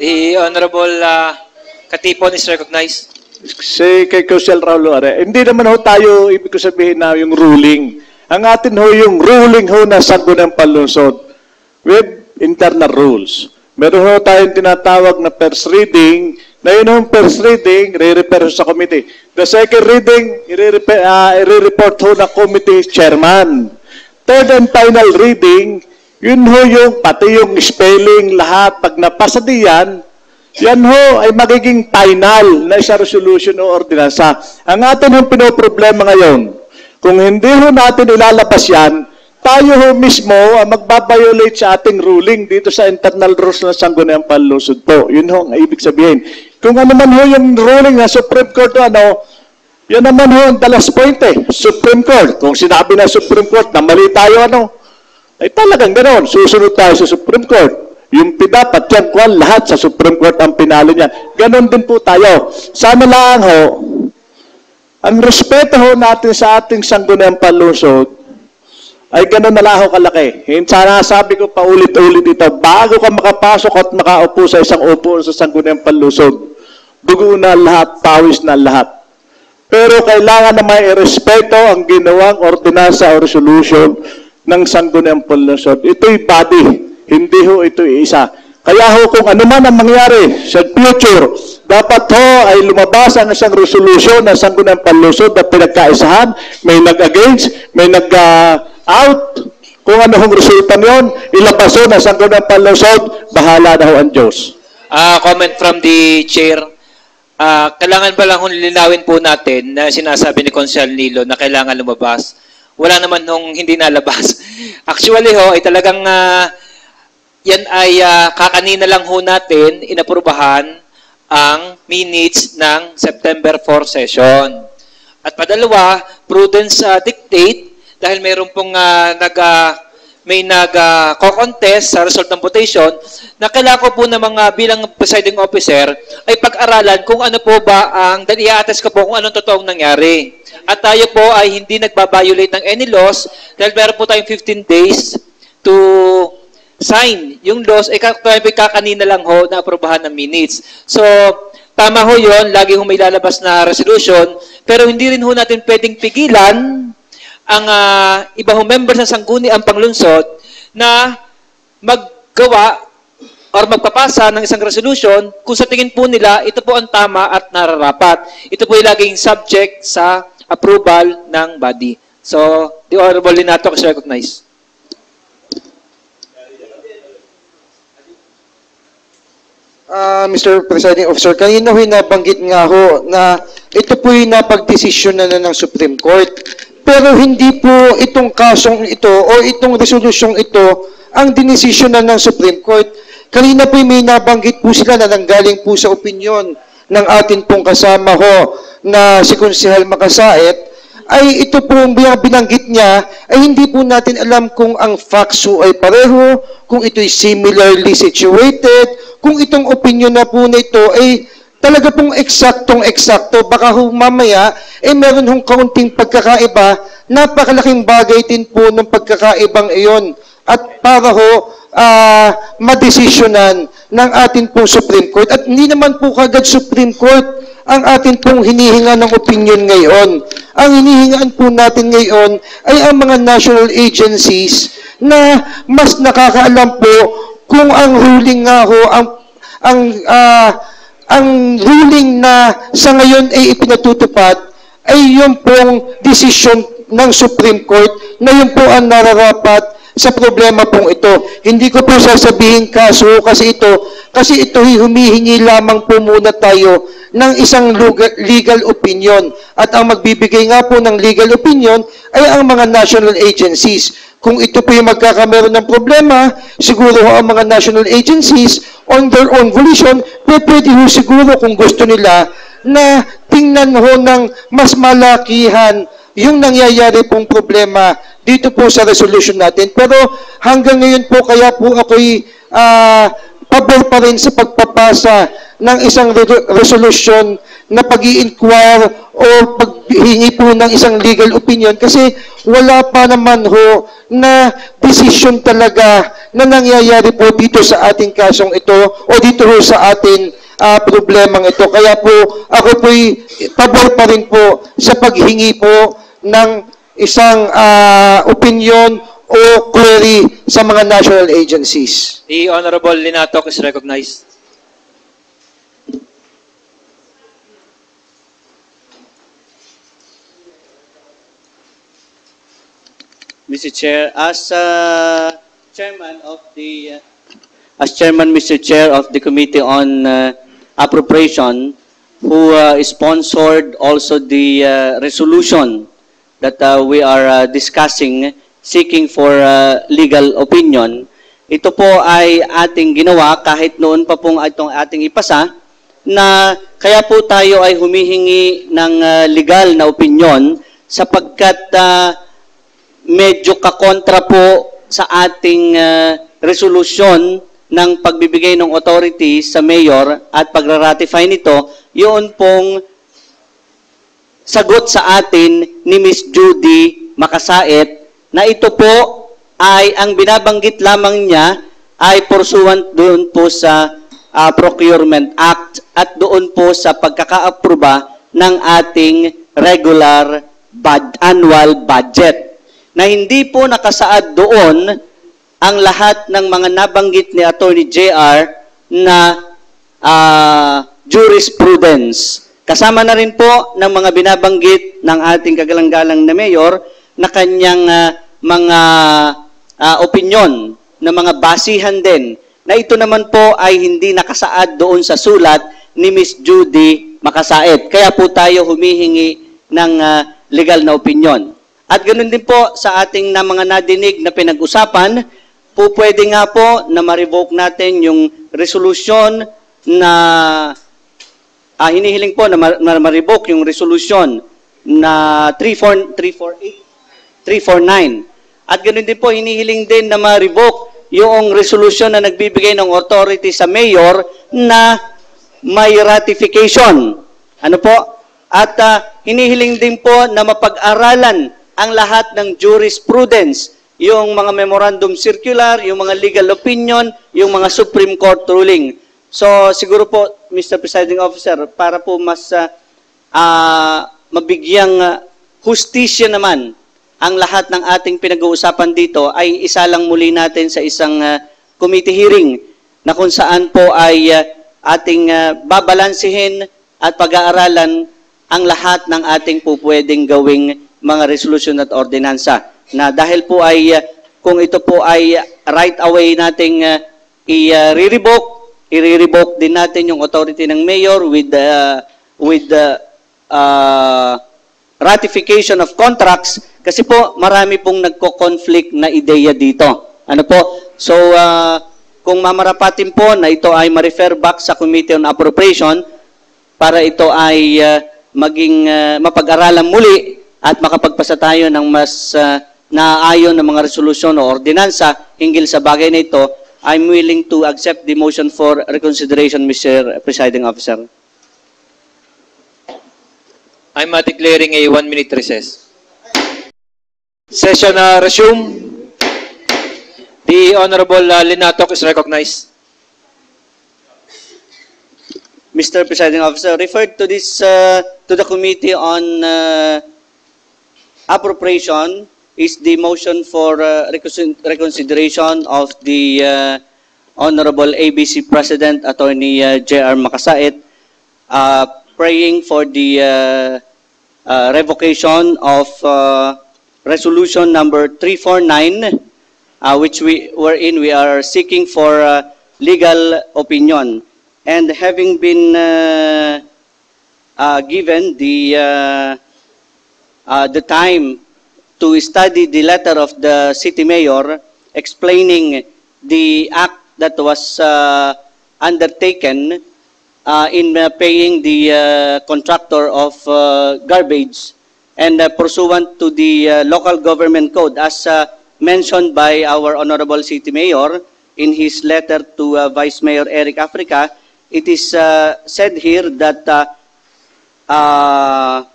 The Honorable uh, Katipon is recognized. Si kay Kusel Raulo, are, hindi naman ho tayo, ibig ko sabihin na yung ruling. Ang atin ho yung ruling ho na Sangguniang Panlungsod with internal rules. Meron ho tayong tinatawag na first reading, na yun ho first reading, re-refer sa committee. The second reading, i-report uh, ho na committee chairman. Third and final reading, yun ho yung pati yung spelling, lahat, pag napasa diyan, yan ho ay magiging final na isa resolution o ordinansa. Ang atin hong pinoproblema ngayon, kung hindi ho natin ilalabas yan, tayo ho mismo ang magbabiolate sa ating ruling dito sa internal rules ng Sangguniang Panlungsod po. Yun ho ang ibig sabihin. Kung ano man ho yung ruling ng Supreme Court, ano, yan naman ho ang dalas point eh, Supreme Court. Kung sinabi ng Supreme Court na mali tayo, ano, ay talagang ganoon, susunod tayo sa Supreme Court. Yung dapat yan, kwan, lahat sa Supreme Court ang pinalo niyan. Ganon din po tayo. Sana lang ho, ang respeto ho natin sa ating Sangguniang Panlungsod ay ganon na lang ho kalaki. Sana sabi ko pa ulit-ulit ito, bago ka makapasok at makaupo sa isang upo sa Sangguniang Panlungsod, dugo na lahat, pawis na lahat. Pero kailangan na may respeto ang ginawang ordinansa o resolution ng Sangguniang Panlungsod. Ito'y body. Hindi ho ito isa. Kaya ho kung ano man ang mangyari sa future, dapat ho ay lumabas ang isang resolution ng Sangguniang Panlungsod na pinagkaisahan, may nag-against, may nag-out. Kung ano hong resulta niyon, ilabas ho ng Sangguniang Panlungsod, bahala na ho ang Diyos. Uh, comment from the chair. Uh, kailangan ba lang kung linawin po natin na sinasabi ni Consel Nilo na kailangan lumabas? Wala naman nung hindi nalabas. Actually ho, ay talagang uh, yan ay uh, kakanina lang ho natin inaprubahan ang minutes ng September fourth session. At padalawa, prudence uh, dictate dahil mayroon pong uh, nag, uh, may nag-co-contest uh, sa result ng votation na kailangan ko po ng mga bilang presiding officer ay pag-aralan kung ano po ba ang, dahil i-attest ko po kung anong totoong nangyari. At tayo po ay hindi nagbabiolate ng any laws dahil meron po tayong fifteen days to sign yung laws, ay kakanina lang ho na aprobahan ng minutes. So, tama ho yun, lagi ho may lalabas na resolution, pero hindi rin ho natin pwedeng pigilan ang uh, iba ho members ng Sangguniang Panlungsod na maggawa or magpapasa ng isang resolution kung sa tingin po nila, ito po ang tama at nararapat. Ito po ay laging subject sa approval ng body. So, the Honorable Linato is recognized. Uh, Mister Presiding Officer, kanina ho nabanggit nga ho na ito po yung napag-desisyon na, na ng Supreme Court. Pero hindi po itong kasong ito o itong resolusyong ito ang dinesisyon na ng Supreme Court. Kanina po may nabanggit po sila na nanggaling po sa opinyon ng atin pong kasama ho na si Konsehal Makasait, ay ito po ang binanggit niya ay hindi po natin alam kung ang facts ay pareho, kung ito'y similarly situated, kung itong opinion na po na ito ay talaga pong eksaktong-eksakto. Baka ho mamaya ay meron hong kaunting pagkakaiba, napakalaking bagay din po ng pagkakaibang iyon. At para ho uh, madesisyonan ng atin pong Supreme Court. At hindi naman po kagad Supreme Court ang atin pong hinihinga ng opinion ngayon. Ang hinihingaan po natin ngayon ay ang mga national agencies na mas nakakaalam po kung ang ruling nga ho, ang, ang, uh, ang ruling na sa ngayon ay ipinatutupad ay yun pong decision ng Supreme Court na yun po ang nararapat sa problema pong ito. Hindi ko po sasabihin kaso kasi ito, kasi ito humihingi lamang po muna tayo ng isang legal opinion. At ang magbibigay nga po ng legal opinion ay ang mga national agencies. Kung ito po yung magkakameron ng problema, siguro ang mga national agencies on their own volition, pwede ho siguro kung gusto nila na tingnan ho ng mas malakihan yung nangyayari pong problema dito po sa resolution natin. Pero hanggang ngayon po, kaya po ako'y uh, pabor pa rin sa pagpapasa ng isang re- resolution na pag-i-inquire o paghingi po ng isang legal opinion kasi wala pa naman ho na decision talaga na nangyayari po dito sa ating kasong ito o dito ho sa ating uh, problemang ito. Kaya po ako po'y pabor pa rin po sa paghingi po ng isang uh, opinion o query sa mga national agencies. The Honorable Linatok is recognized. Mister Chair, as uh, chairman of the uh, as chairman, Mister Chair of the Committee on uh, Appropriation, who uh, sponsored also the uh, resolution that uh, we are uh, discussing, seeking for uh, legal opinion. Ito po ay ating ginawa kahit noon pa pong itong ating ipasa na kaya po tayo ay humihingi ng uh, legal na opinion sapagkat uh, medyo kakontra po sa ating uh, resolusyon ng pagbibigay ng authority sa mayor at pagra-ratify nito, yun pong sagot sa atin ni Miss Judy Makasait na ito po ay ang binabanggit lamang niya ay pursuant doon po sa uh, Procurement Act at doon po sa pagkaka-aproba ng ating regular bud- annual budget. Na hindi po nakasaad doon ang lahat ng mga nabanggit ni Attorney J R na uh, jurisprudence. Kasama na rin po ng mga binabanggit ng ating kagalang-galang na mayor na kanyang uh, mga uh, opinion, na mga basihan din, na ito naman po ay hindi nakasaad doon sa sulat ni Miss Judy Makasait. Kaya po tayo humihingi ng uh, legal na opinion. At ganoon din po sa ating na mga nadinig na pinag-usapan, po pwede nga po na ma-revoke natin yung resolution na ah, hinihiling po na ma-revoke yung resolution na three four eight, three four nine. At ganoon din po hinihiling din na ma-revoke yung resolution na nagbibigay ng authority sa mayor na may ratification. Ano po? At uh, hinihiling din po na mapag-aralan ang lahat ng jurisprudence, yung mga memorandum circular, yung mga legal opinion, yung mga Supreme Court ruling. So siguro po, Mister Presiding Officer, para po mas uh, uh, mabigyang uh, hustisya naman ang lahat ng ating pinag-uusapan dito, ay isa lang muli natin sa isang uh, committee hearing na kung saan po ay uh, ating uh, babalansihin at pag-aaralan ang lahat ng ating po pwedeng gawing mga resolution at ordinansa. Na dahil po ay, uh, kung ito po ay right away nating uh, i-revoke, i-revoke din natin yung authority ng mayor with the uh, with the uh, ratification of contracts, kasi po marami pong nagko-conflict na ideya dito. Ano po? So, uh, kung mamarapatin po na ito ay ma-refer back sa Committee on Appropriation para ito ay uh, maging uh, mapag-aralan muli at makapagpasa tayo ng mas uh, naayon ng mga resolusyon o ordinansa hinggil sa bagay na ito, I'm willing to accept the motion for reconsideration, Mister Presiding Officer. I'm uh, declaring a one-minute recess. Session uh, resume. The Honorable uh, Linatok is recognized. Mister Presiding Officer, referred to this uh, to the Committee on uh, Appropriation is the motion for uh, reconsideration of the uh, Honorable A B C President Attorney uh, J R Makasait, uh, praying for the uh, uh, revocation of uh, resolution number three four nine, uh, which we were in, we are seeking for uh, legal opinion. And having been uh, uh, given the uh, uh, the time to study the letter of the city mayor explaining the act that was uh, undertaken uh, in uh, paying the uh, contractor of uh, garbage, and uh, pursuant to the uh, local government code as uh, mentioned by our Honorable City Mayor in his letter to uh, Vice Mayor Eric Africa, it is uh, said here that uh, uh,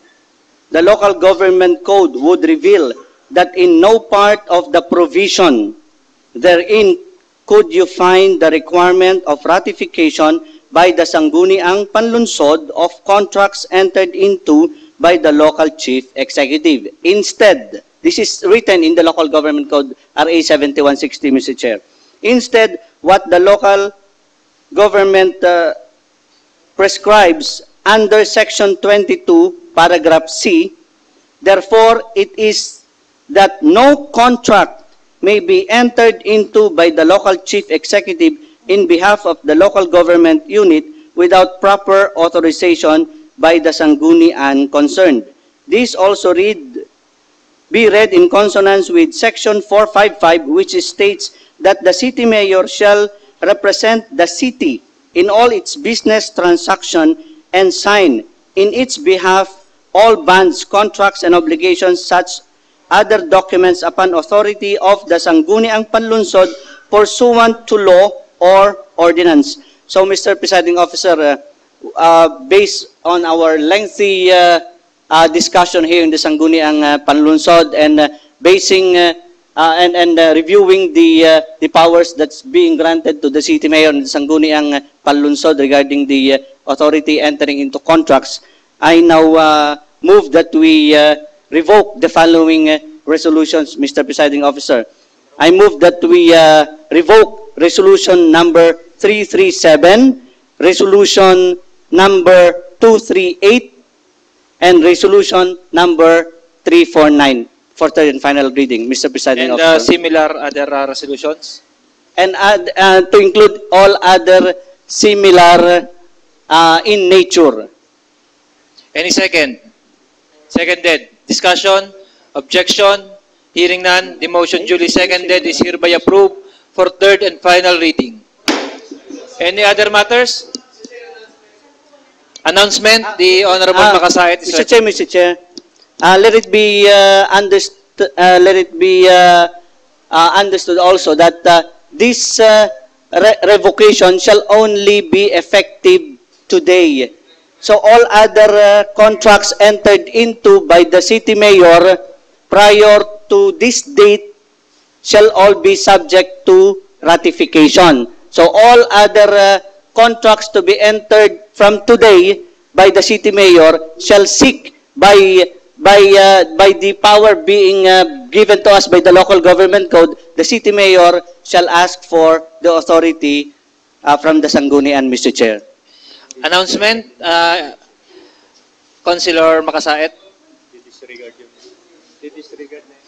the local government code would reveal that in no part of the provision therein could you find the requirement of ratification by the Sangguniang Panlunsod of contracts entered into by the local chief executive. Instead, this is written in the local government code R A seventy-one sixty, Mister Chair. Instead, what the local government uh, prescribes under section twenty-two, paragraph C, therefore, it is that no contract may be entered into by the local chief executive in behalf of the local government unit without proper authorization by the Sanggunian concerned. This also read, be read in consonance with section four fifty-five, which states that the city mayor shall represent the city in all its business transaction and sign in its behalf all bonds, contracts, and obligations, such other documents upon authority of the Sangguniang Panlunsod pursuant to law or ordinance. So, Mister Presiding Officer, uh, uh, based on our lengthy uh, uh, discussion here in the Sangguniang uh, Panlunsod and uh, basing uh, uh, and, and uh, reviewing the, uh, the powers that's being granted to the city mayor and the Sangguniang Panlunsod regarding the uh, authority entering into contracts, I now uh, move that we uh, revoke the following uh, resolutions, Mister Presiding Officer. I move that we uh, revoke resolution number three three seven, resolution number two three eight, and resolution number three four nine for third and final reading, Mister Presiding And Officer. uh, similar other uh, resolutions? And add, uh, to include all other similar uh, in nature. Any second? Seconded. Discussion? Objection? Hearing none, the motion duly seconded is hereby approved for third and final reading. Any other matters? Announcement, the Honorable Uh, Makasait. Mister Chair, Mister Chair, uh, let it be uh, understood. Uh, let it be uh, uh, understood also that uh, this uh, re revocation shall only be effective today. So all other uh, contracts entered into by the city mayor prior to this date shall all be subject to ratification. So all other uh, contracts to be entered from today by the city mayor shall seek by by uh, by the power being uh, given to us by the local government code, the city mayor shall ask for the authority uh, from the Sanggunian, Mister Chair. Announcement, uh, Councilor Makasait. Disregard yun. Disregard na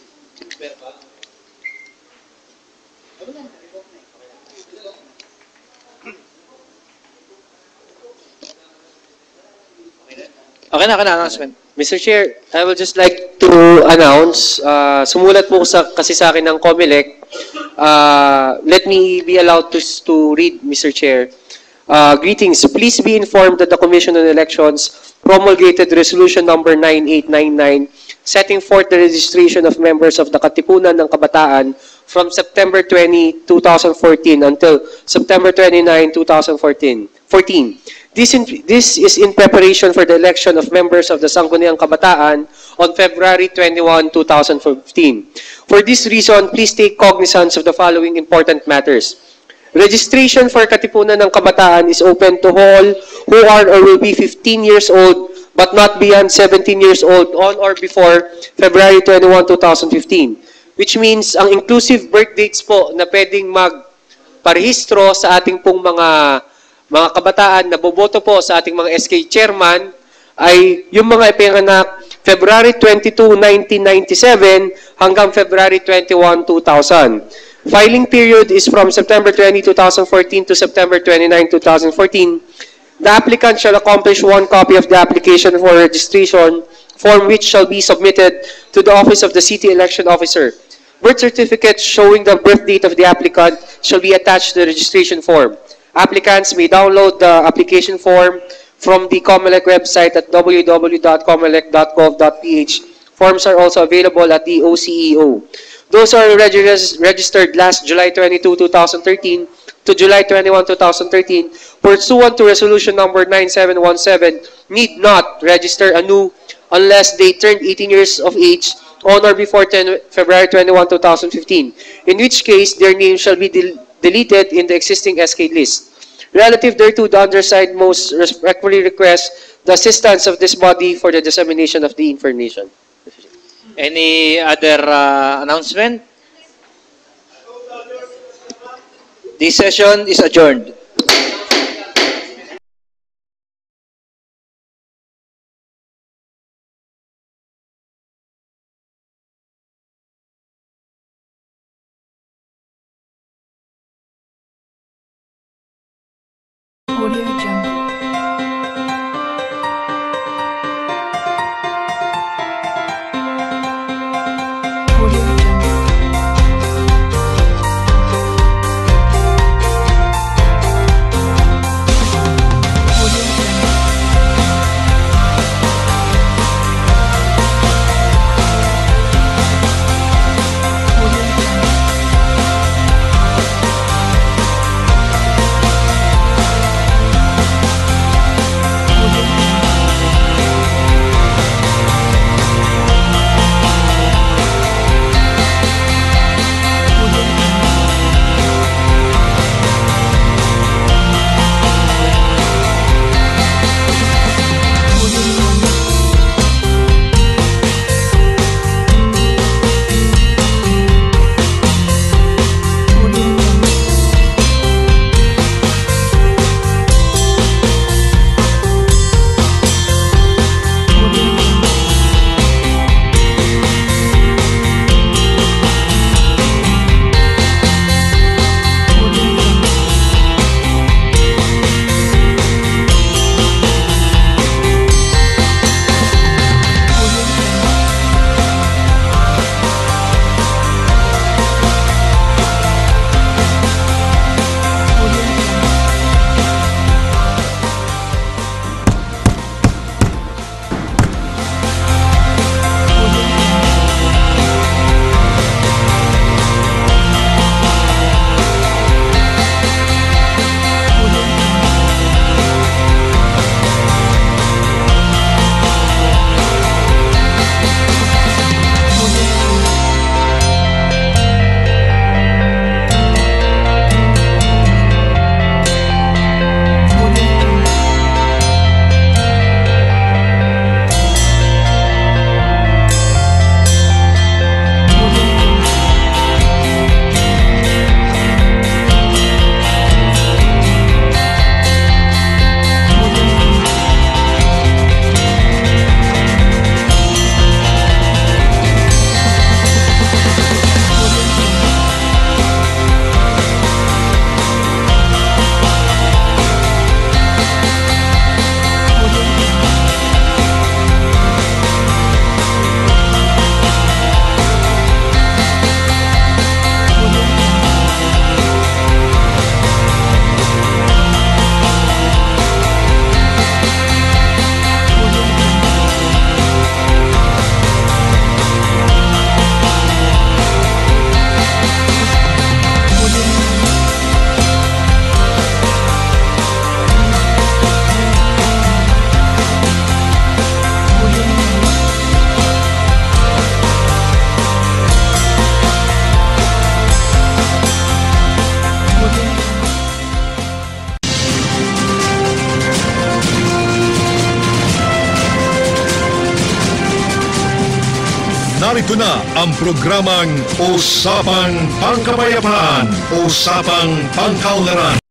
Okay na, okay na, announcement. Mister Chair, I would just like to announce, uh, sumulat po sa, kasi sa akin ng COMELEC, uh, let me be allowed to, to read, Mister Chair. Uh, greetings. Please be informed that the Commission on Elections promulgated Resolution number nine eight nine nine setting forth the registration of members of the Katipunan ng Kabataan from September twentieth, two thousand fourteen until September twenty-ninth, two thousand fourteen. This, in, this is in preparation for the election of members of the Sangguniang Kabataan on February twenty-first, two thousand fifteen. For this reason, please take cognizance of the following important matters. Registration for Katipunan ng Kabataan is open to all who are or will be fifteen years old but not beyond seventeen years old on or before February twenty-first, two thousand fifteen. Which means, ang inclusive birth dates po na pwedeng magparehistro sa ating pong mga mga kabataan na boboto po sa ating mga S K chairman ay yung mga ipinanganak February twenty-second, nineteen ninety-seven hanggang February twenty-first, two thousand. Filing period is from September twentieth, two thousand fourteen to September twenty-ninth, two thousand fourteen. The applicant shall accomplish one copy of the application for registration form which shall be submitted to the office of the city election officer. Birth certificate showing the birth date of the applicant shall be attached to the registration form. Applicants may download the application form from the COMELEC website at w w w dot comelec dot gov dot p h. Forms are also available at the O C E O. Those who are registered last July twenty-second, two thousand thirteen to July twenty-first, two thousand thirteen, pursuant to Resolution Number nine seven one seven, need not register anew unless they turned eighteen years of age on or before February twenty-first, two thousand fifteen, in which case their name shall be del deleted in the existing S K list. Relative thereto, the undersigned most respectfully request the assistance of this body for the dissemination of the information. Any other uh, announcement? This session is adjourned. Audio Jungle. Narito na ang programang Usapang Pangkapayapaan, Usapang Pangkaunlaran.